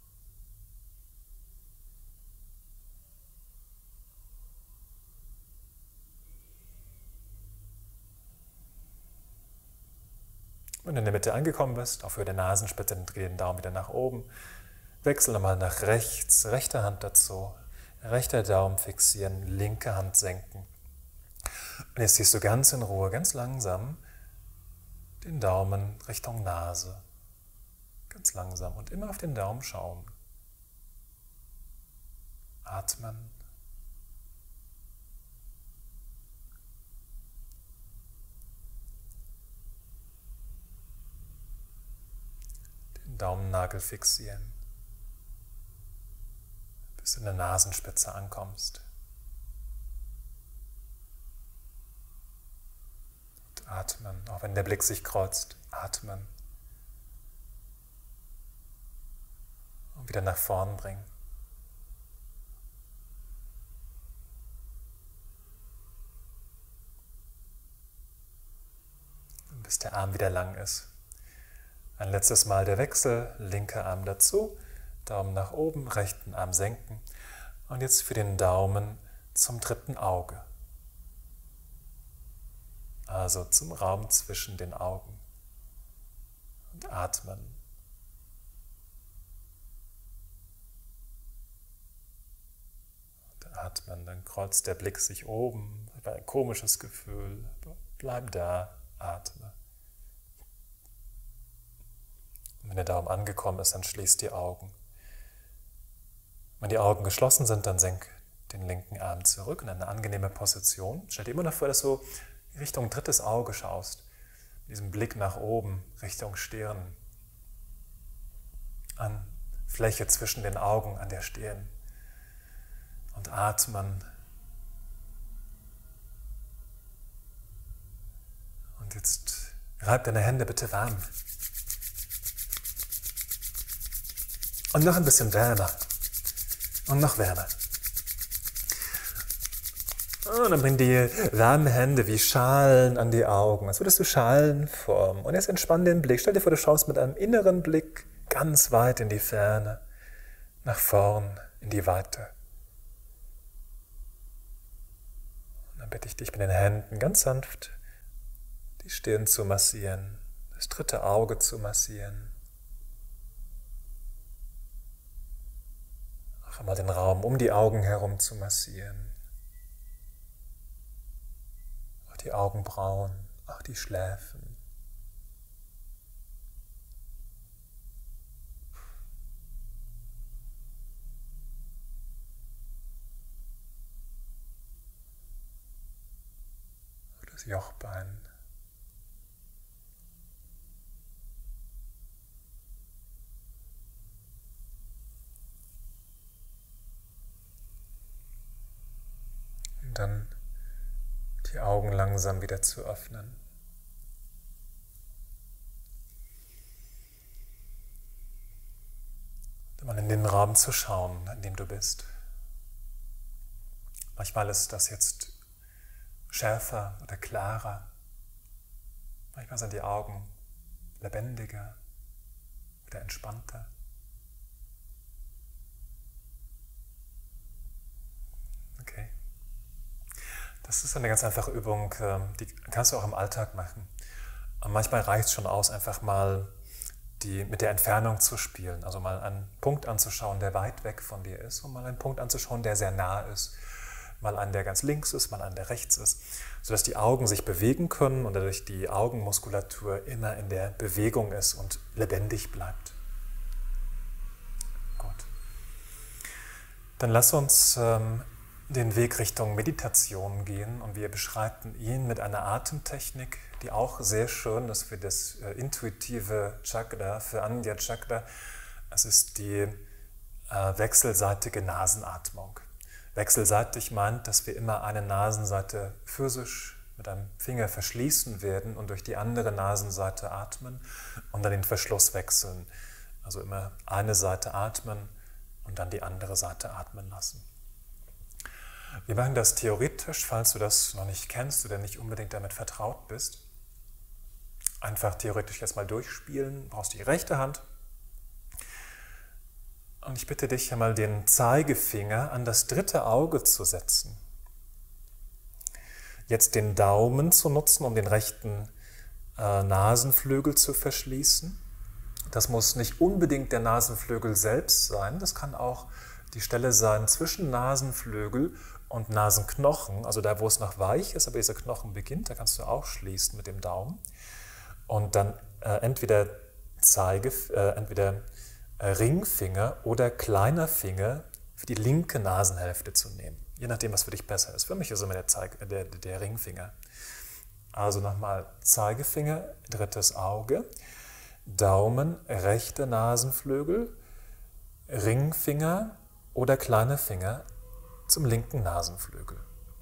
Wenn du in der Mitte angekommen bist, auf Höhe der Nasenspitze, dann dreh den Daumen wieder nach oben. Wechsel nochmal nach rechts, rechte Hand dazu. Rechter Daumen fixieren, linke Hand senken. Und jetzt ziehst du ganz in Ruhe, ganz langsam den Daumen Richtung Nase. Ganz langsam und immer auf den Daumen schauen. Atmen. Den Daumennagel fixieren, bis du in der Nasenspitze ankommst. Und atmen, auch wenn der Blick sich kreuzt, atmen. Und wieder nach vorn bringen. Und bis der Arm wieder lang ist. Ein letztes Mal der Wechsel, linker Arm dazu, Daumen nach oben, rechten Arm senken und jetzt für den Daumen zum dritten Auge, also zum Raum zwischen den Augen und atmen. Und atmen, dann kreuzt der Blick sich oben, ein komisches Gefühl, bleib da, atme. Und wenn der Daumen angekommen ist, dann schließ die Augen. Wenn die Augen geschlossen sind, dann senk den linken Arm zurück in eine angenehme Position. Stell dir immer noch vor, dass du Richtung drittes Auge schaust. Mit diesem Blick nach oben, Richtung Stirn. An Fläche zwischen den Augen, an der Stirn. Und atmen. Und jetzt reib deine Hände bitte warm. Und noch ein bisschen wärmer. Und noch wärmer. Und dann bring die warmen Hände wie Schalen an die Augen, als würdest du Schalen formen. Und jetzt entspann den Blick. Stell dir vor, du schaust mit einem inneren Blick ganz weit in die Ferne, nach vorn, in die Weite. Und dann bitte ich dich mit den Händen ganz sanft die Stirn zu massieren, das dritte Auge zu massieren. Auch einmal den Raum um die Augen herum zu massieren. Auch die Augenbrauen, auch die Schläfen. Auch das Jochbein. Dann die Augen langsam wieder zu öffnen. Und mal in den Raum zu schauen, in dem du bist. Manchmal ist das jetzt schärfer oder klarer. Manchmal sind die Augen lebendiger oder entspannter. Okay. Das ist eine ganz einfache Übung, die kannst du auch im Alltag machen. Und manchmal reicht es schon aus, einfach mal die, mit der Entfernung zu spielen. Also mal einen Punkt anzuschauen, der weit weg von dir ist, und mal einen Punkt anzuschauen, der sehr nah ist. Mal einen, der ganz links ist, mal einen, der rechts ist. Sodass die Augen sich bewegen können und dadurch die Augenmuskulatur immer in der Bewegung ist und lebendig bleibt. Gut. Dann lass uns ähm, den Weg Richtung Meditation gehen und wir beschreiten ihn mit einer Atemtechnik, die auch sehr schön ist für das äh, intuitive Chakra, für Anudya Chakra. Es ist die äh, wechselseitige Nasenatmung. Wechselseitig meint, dass wir immer eine Nasenseite physisch mit einem Finger verschließen werden und durch die andere Nasenseite atmen und dann den Verschluss wechseln. Also immer eine Seite atmen und dann die andere Seite atmen lassen. Wir machen das theoretisch, falls du das noch nicht kennst oder nicht unbedingt damit vertraut bist. Einfach theoretisch jetzt mal durchspielen. Du brauchst die rechte Hand. Und ich bitte dich einmal den Zeigefinger an das dritte Auge zu setzen. Jetzt den Daumen zu nutzen, um den rechten äh, Nasenflügel zu verschließen. Das muss nicht unbedingt der Nasenflügel selbst sein. Das kann auch die Stelle sein zwischen Nasenflügel und Nasenknochen. Also da, wo es noch weich ist, aber dieser Knochen beginnt, da kannst du auch schließen mit dem Daumen. Und dann äh, entweder Zeige, äh, entweder Ringfinger oder kleiner Finger für die linke Nasenhälfte zu nehmen. Je nachdem, was für dich besser ist. Für mich ist immer der, Zeige, der, der Ringfinger. Also nochmal Zeigefinger, drittes Auge, Daumen, rechter Nasenflügel, Ringfinger oder kleiner Finger zum linken Nasenflügel.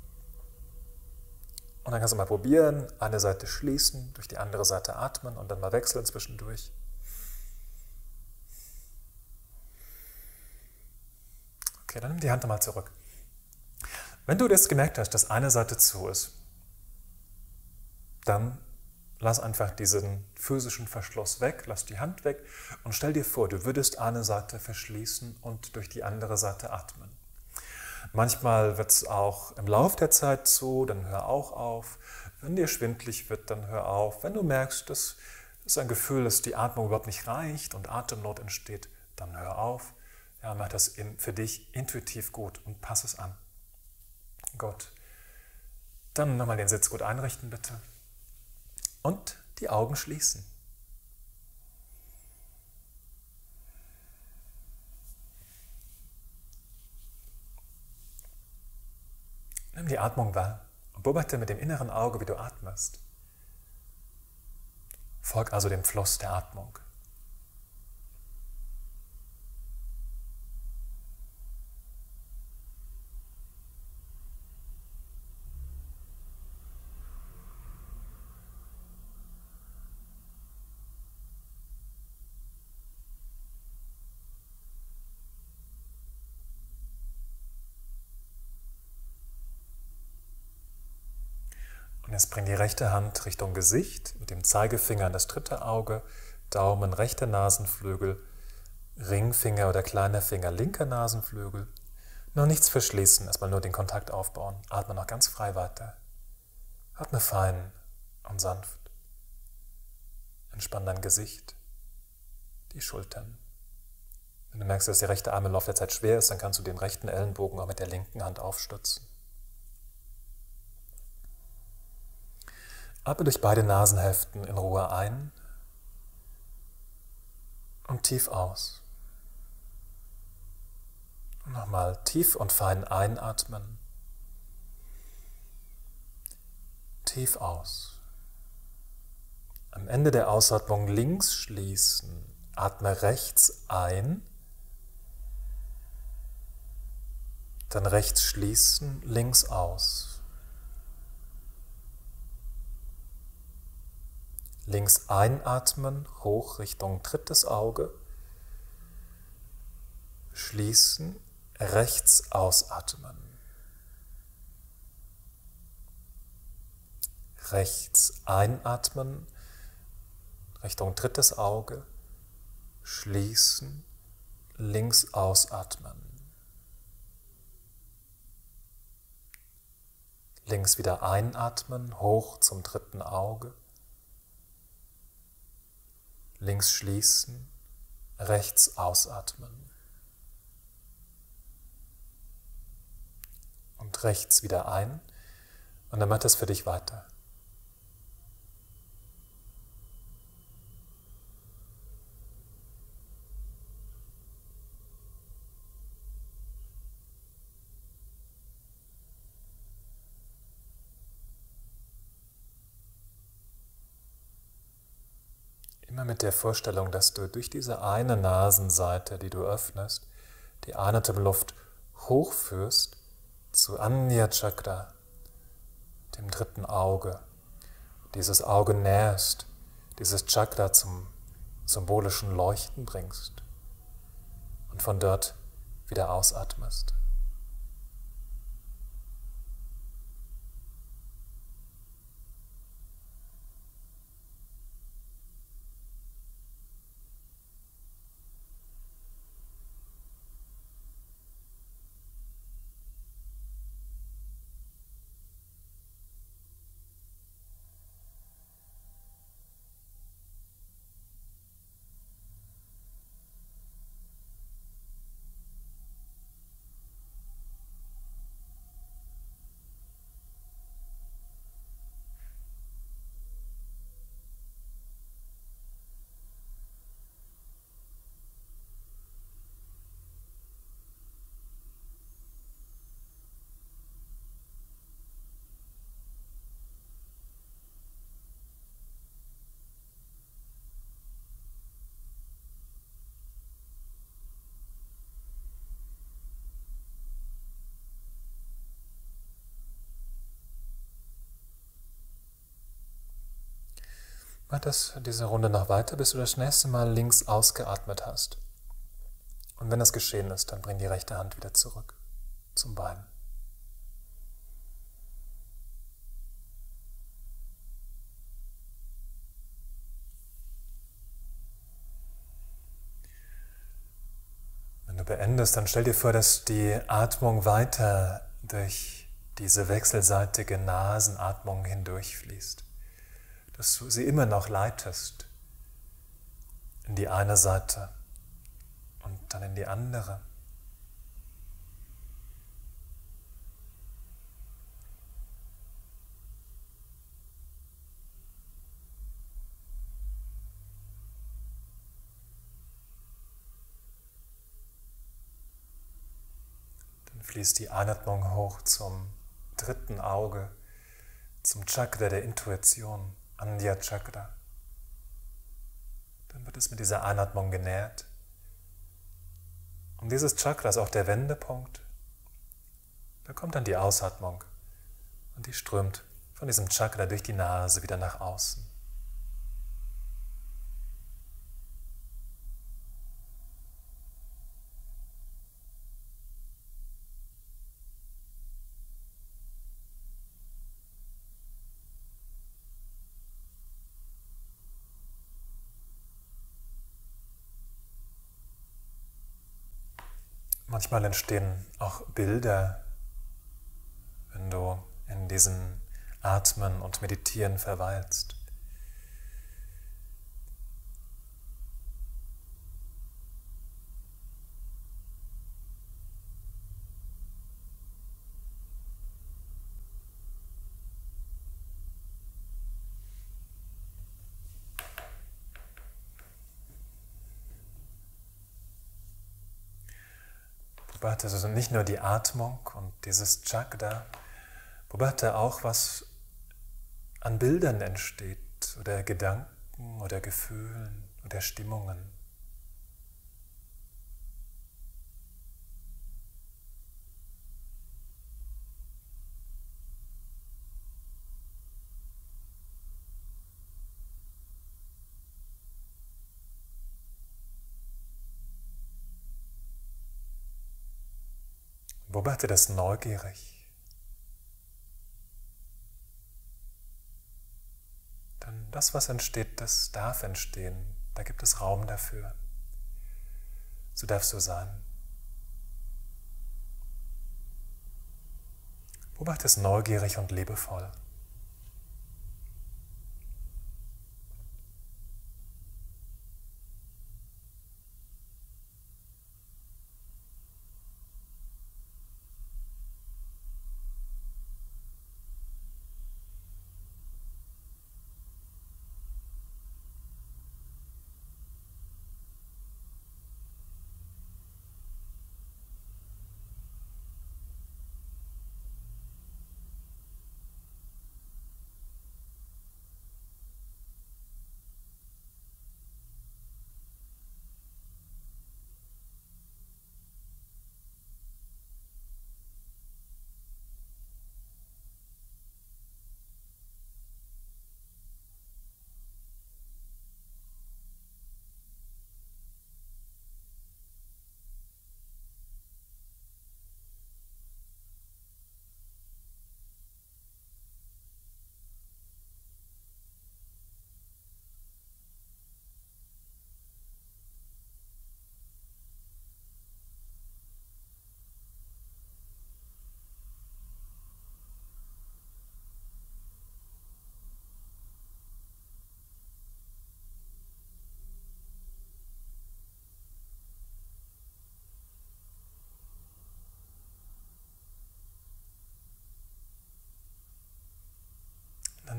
Und dann kannst du mal probieren, eine Seite schließen, durch die andere Seite atmen und dann mal wechseln zwischendurch. Okay, dann nimm die Hand nochmal zurück. Wenn du das gemerkt hast, dass eine Seite zu ist, dann lass einfach diesen physischen Verschluss weg, lass die Hand weg und stell dir vor, du würdest eine Seite verschließen und durch die andere Seite atmen. Manchmal wird es auch im Laufe der Zeit zu, dann hör auch auf. Wenn dir schwindelig wird, dann hör auf. Wenn du merkst, dass es ein Gefühl ist, die Atmung überhaupt nicht reicht und Atemnot entsteht, dann hör auf. Ja, mach das für dich intuitiv gut und pass es an. Gut. Dann nochmal den Sitz gut einrichten, bitte. Und die Augen schließen. Nimm die Atmung wahr und beobachte mit dem inneren Auge, wie du atmest. Folg also dem Fluss der Atmung. Und jetzt bring die rechte Hand Richtung Gesicht, mit dem Zeigefinger an das dritte Auge, Daumen rechter Nasenflügel, Ringfinger oder kleiner Finger linker Nasenflügel. Noch nichts verschließen, erstmal nur den Kontakt aufbauen. Atme noch ganz frei weiter. Atme fein und sanft. Entspann dein Gesicht, die Schultern. Wenn du merkst, dass der rechte Arm im Laufe der Zeit schwer ist, dann kannst du den rechten Ellenbogen auch mit der linken Hand aufstützen. Atme durch beide Nasenhälften in Ruhe ein und tief aus. Und nochmal tief und fein einatmen, tief aus. Am Ende der Ausatmung links schließen, atme rechts ein, dann rechts schließen, links aus. Links einatmen, hoch Richtung drittes Auge, schließen, rechts ausatmen. Rechts einatmen, Richtung drittes Auge, schließen, links ausatmen. Links wieder einatmen, hoch zum dritten Auge. Links schließen, rechts ausatmen. Und rechts wieder ein. Und dann macht es für dich weiter. Immer mit der Vorstellung, dass du durch diese eine Nasenseite, die du öffnest, die Atemluft hochführst zu Anya Chakra, dem dritten Auge. Dieses Auge nährst, dieses Chakra zum symbolischen Leuchten bringst und von dort wieder ausatmest. Mach das, diese Runde noch weiter, bis du das nächste Mal links ausgeatmet hast. Und wenn das geschehen ist, dann bring die rechte Hand wieder zurück zum Bein. Wenn du beendest, dann stell dir vor, dass die Atmung weiter durch diese wechselseitige Nasenatmung hindurchfließt. Dass du sie immer noch leitest in die eine Seite und dann in die andere. Dann fließt die Einatmung hoch zum dritten Auge, zum Chakra der Intuition. Anya Chakra. Dann wird es mit dieser Einatmung genährt. Und dieses Chakra ist auch der Wendepunkt. Da kommt dann die Ausatmung und die strömt von diesem Chakra durch die Nase wieder nach außen. Manchmal entstehen auch Bilder, wenn du in diesem Atmen und Meditieren verweilst. Beobachte also nicht nur die Atmung und dieses Chakra, beobachte auch, was an Bildern entsteht oder Gedanken oder Gefühlen oder Stimmungen. Beobachte das neugierig. Denn das, was entsteht, das darf entstehen. Da gibt es Raum dafür. So darfst du sein. Beobachte es neugierig und liebevoll.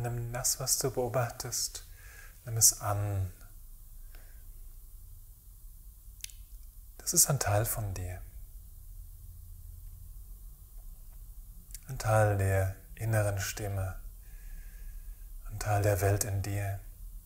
Und nimm das, was du beobachtest, nimm es an. Das ist ein Teil von dir. Ein Teil der inneren Stimme. Ein Teil der Welt in dir.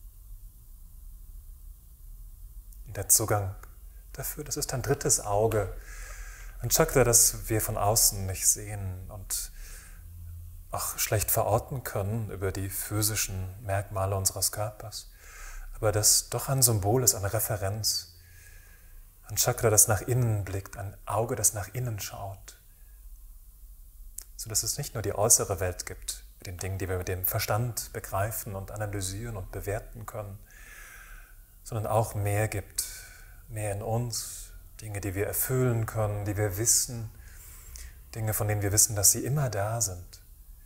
Und der Zugang dafür, das ist ein drittes Auge. Ein Chakra, das wir von außen nicht sehen und auch schlecht verorten können über die physischen Merkmale unseres Körpers. Aber das doch ein Symbol ist, eine Referenz. Ein Chakra, das nach innen blickt, ein Auge, das nach innen schaut. Sodass es nicht nur die äußere Welt gibt, mit den Dingen, die wir mit dem Verstand begreifen und analysieren und bewerten können, sondern auch mehr gibt, mehr in uns, Dinge, die wir erfüllen können, die wir wissen, Dinge, von denen wir wissen, dass sie immer da sind.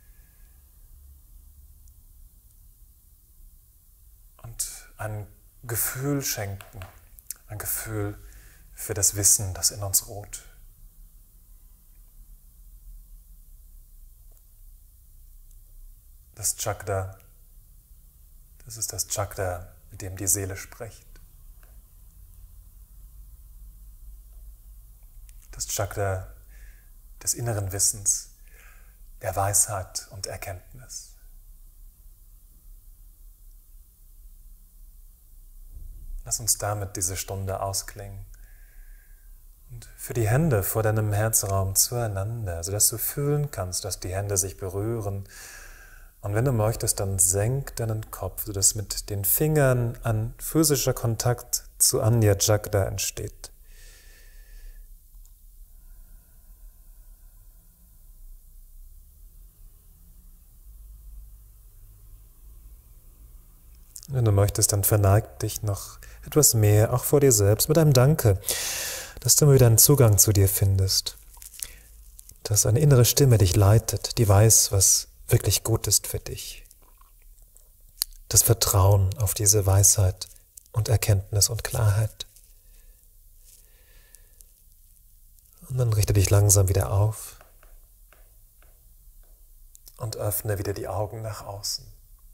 Und ein Gefühl schenken, ein Gefühl für das Wissen, das in uns ruht. Das Chakra, das ist das Chakra, mit dem die Seele spricht. Das Chakra des inneren Wissens, der Weisheit und Erkenntnis. Lass uns damit diese Stunde ausklingen. Und für die Hände vor deinem Herzraum zueinander, sodass du fühlen kannst, dass die Hände sich berühren. Und wenn du möchtest, dann senk deinen Kopf, sodass mit den Fingern ein physischer Kontakt zu Anja Chakra entsteht. Wenn du möchtest, dann verneig dich noch etwas mehr, auch vor dir selbst, mit einem Danke, dass du immer wieder einen Zugang zu dir findest, dass eine innere Stimme dich leitet, die weiß, was wirklich gut ist für dich. Das Vertrauen auf diese Weisheit und Erkenntnis und Klarheit. Und dann richte dich langsam wieder auf und öffne wieder die Augen nach außen.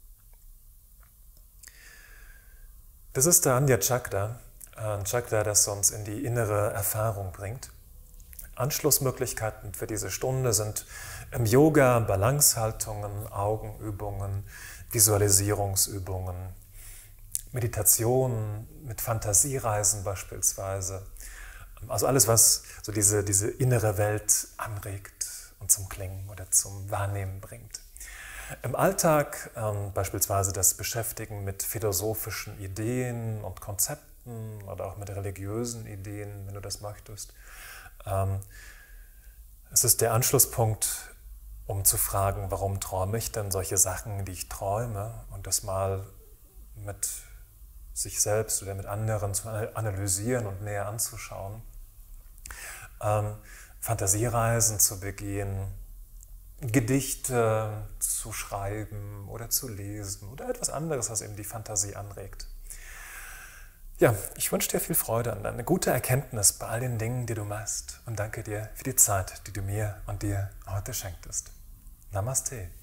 Das ist der Anja Chakra, ein Chakra, das uns in die innere Erfahrung bringt. Anschlussmöglichkeiten für diese Stunde sind im Yoga Balancehaltungen, Augenübungen, Visualisierungsübungen, Meditation mit Fantasiereisen beispielsweise. Also alles, was so diese, diese innere Welt anregt und zum Klingen oder zum Wahrnehmen bringt. Im Alltag ähm, beispielsweise das Beschäftigen mit philosophischen Ideen und Konzepten oder auch mit religiösen Ideen, wenn du das möchtest. Ähm, es ist der Anschlusspunkt, um zu fragen, warum träume ich denn solche Sachen, die ich träume, und das mal mit sich selbst oder mit anderen zu analysieren und näher anzuschauen. Ähm, Fantasiereisen zu begehen, Gedichte zu schreiben oder zu lesen oder etwas anderes, was eben die Fantasie anregt. Ja, ich wünsche dir viel Freude und eine gute Erkenntnis bei all den Dingen, die du machst, und danke dir für die Zeit, die du mir und dir heute schenktest. Namaste.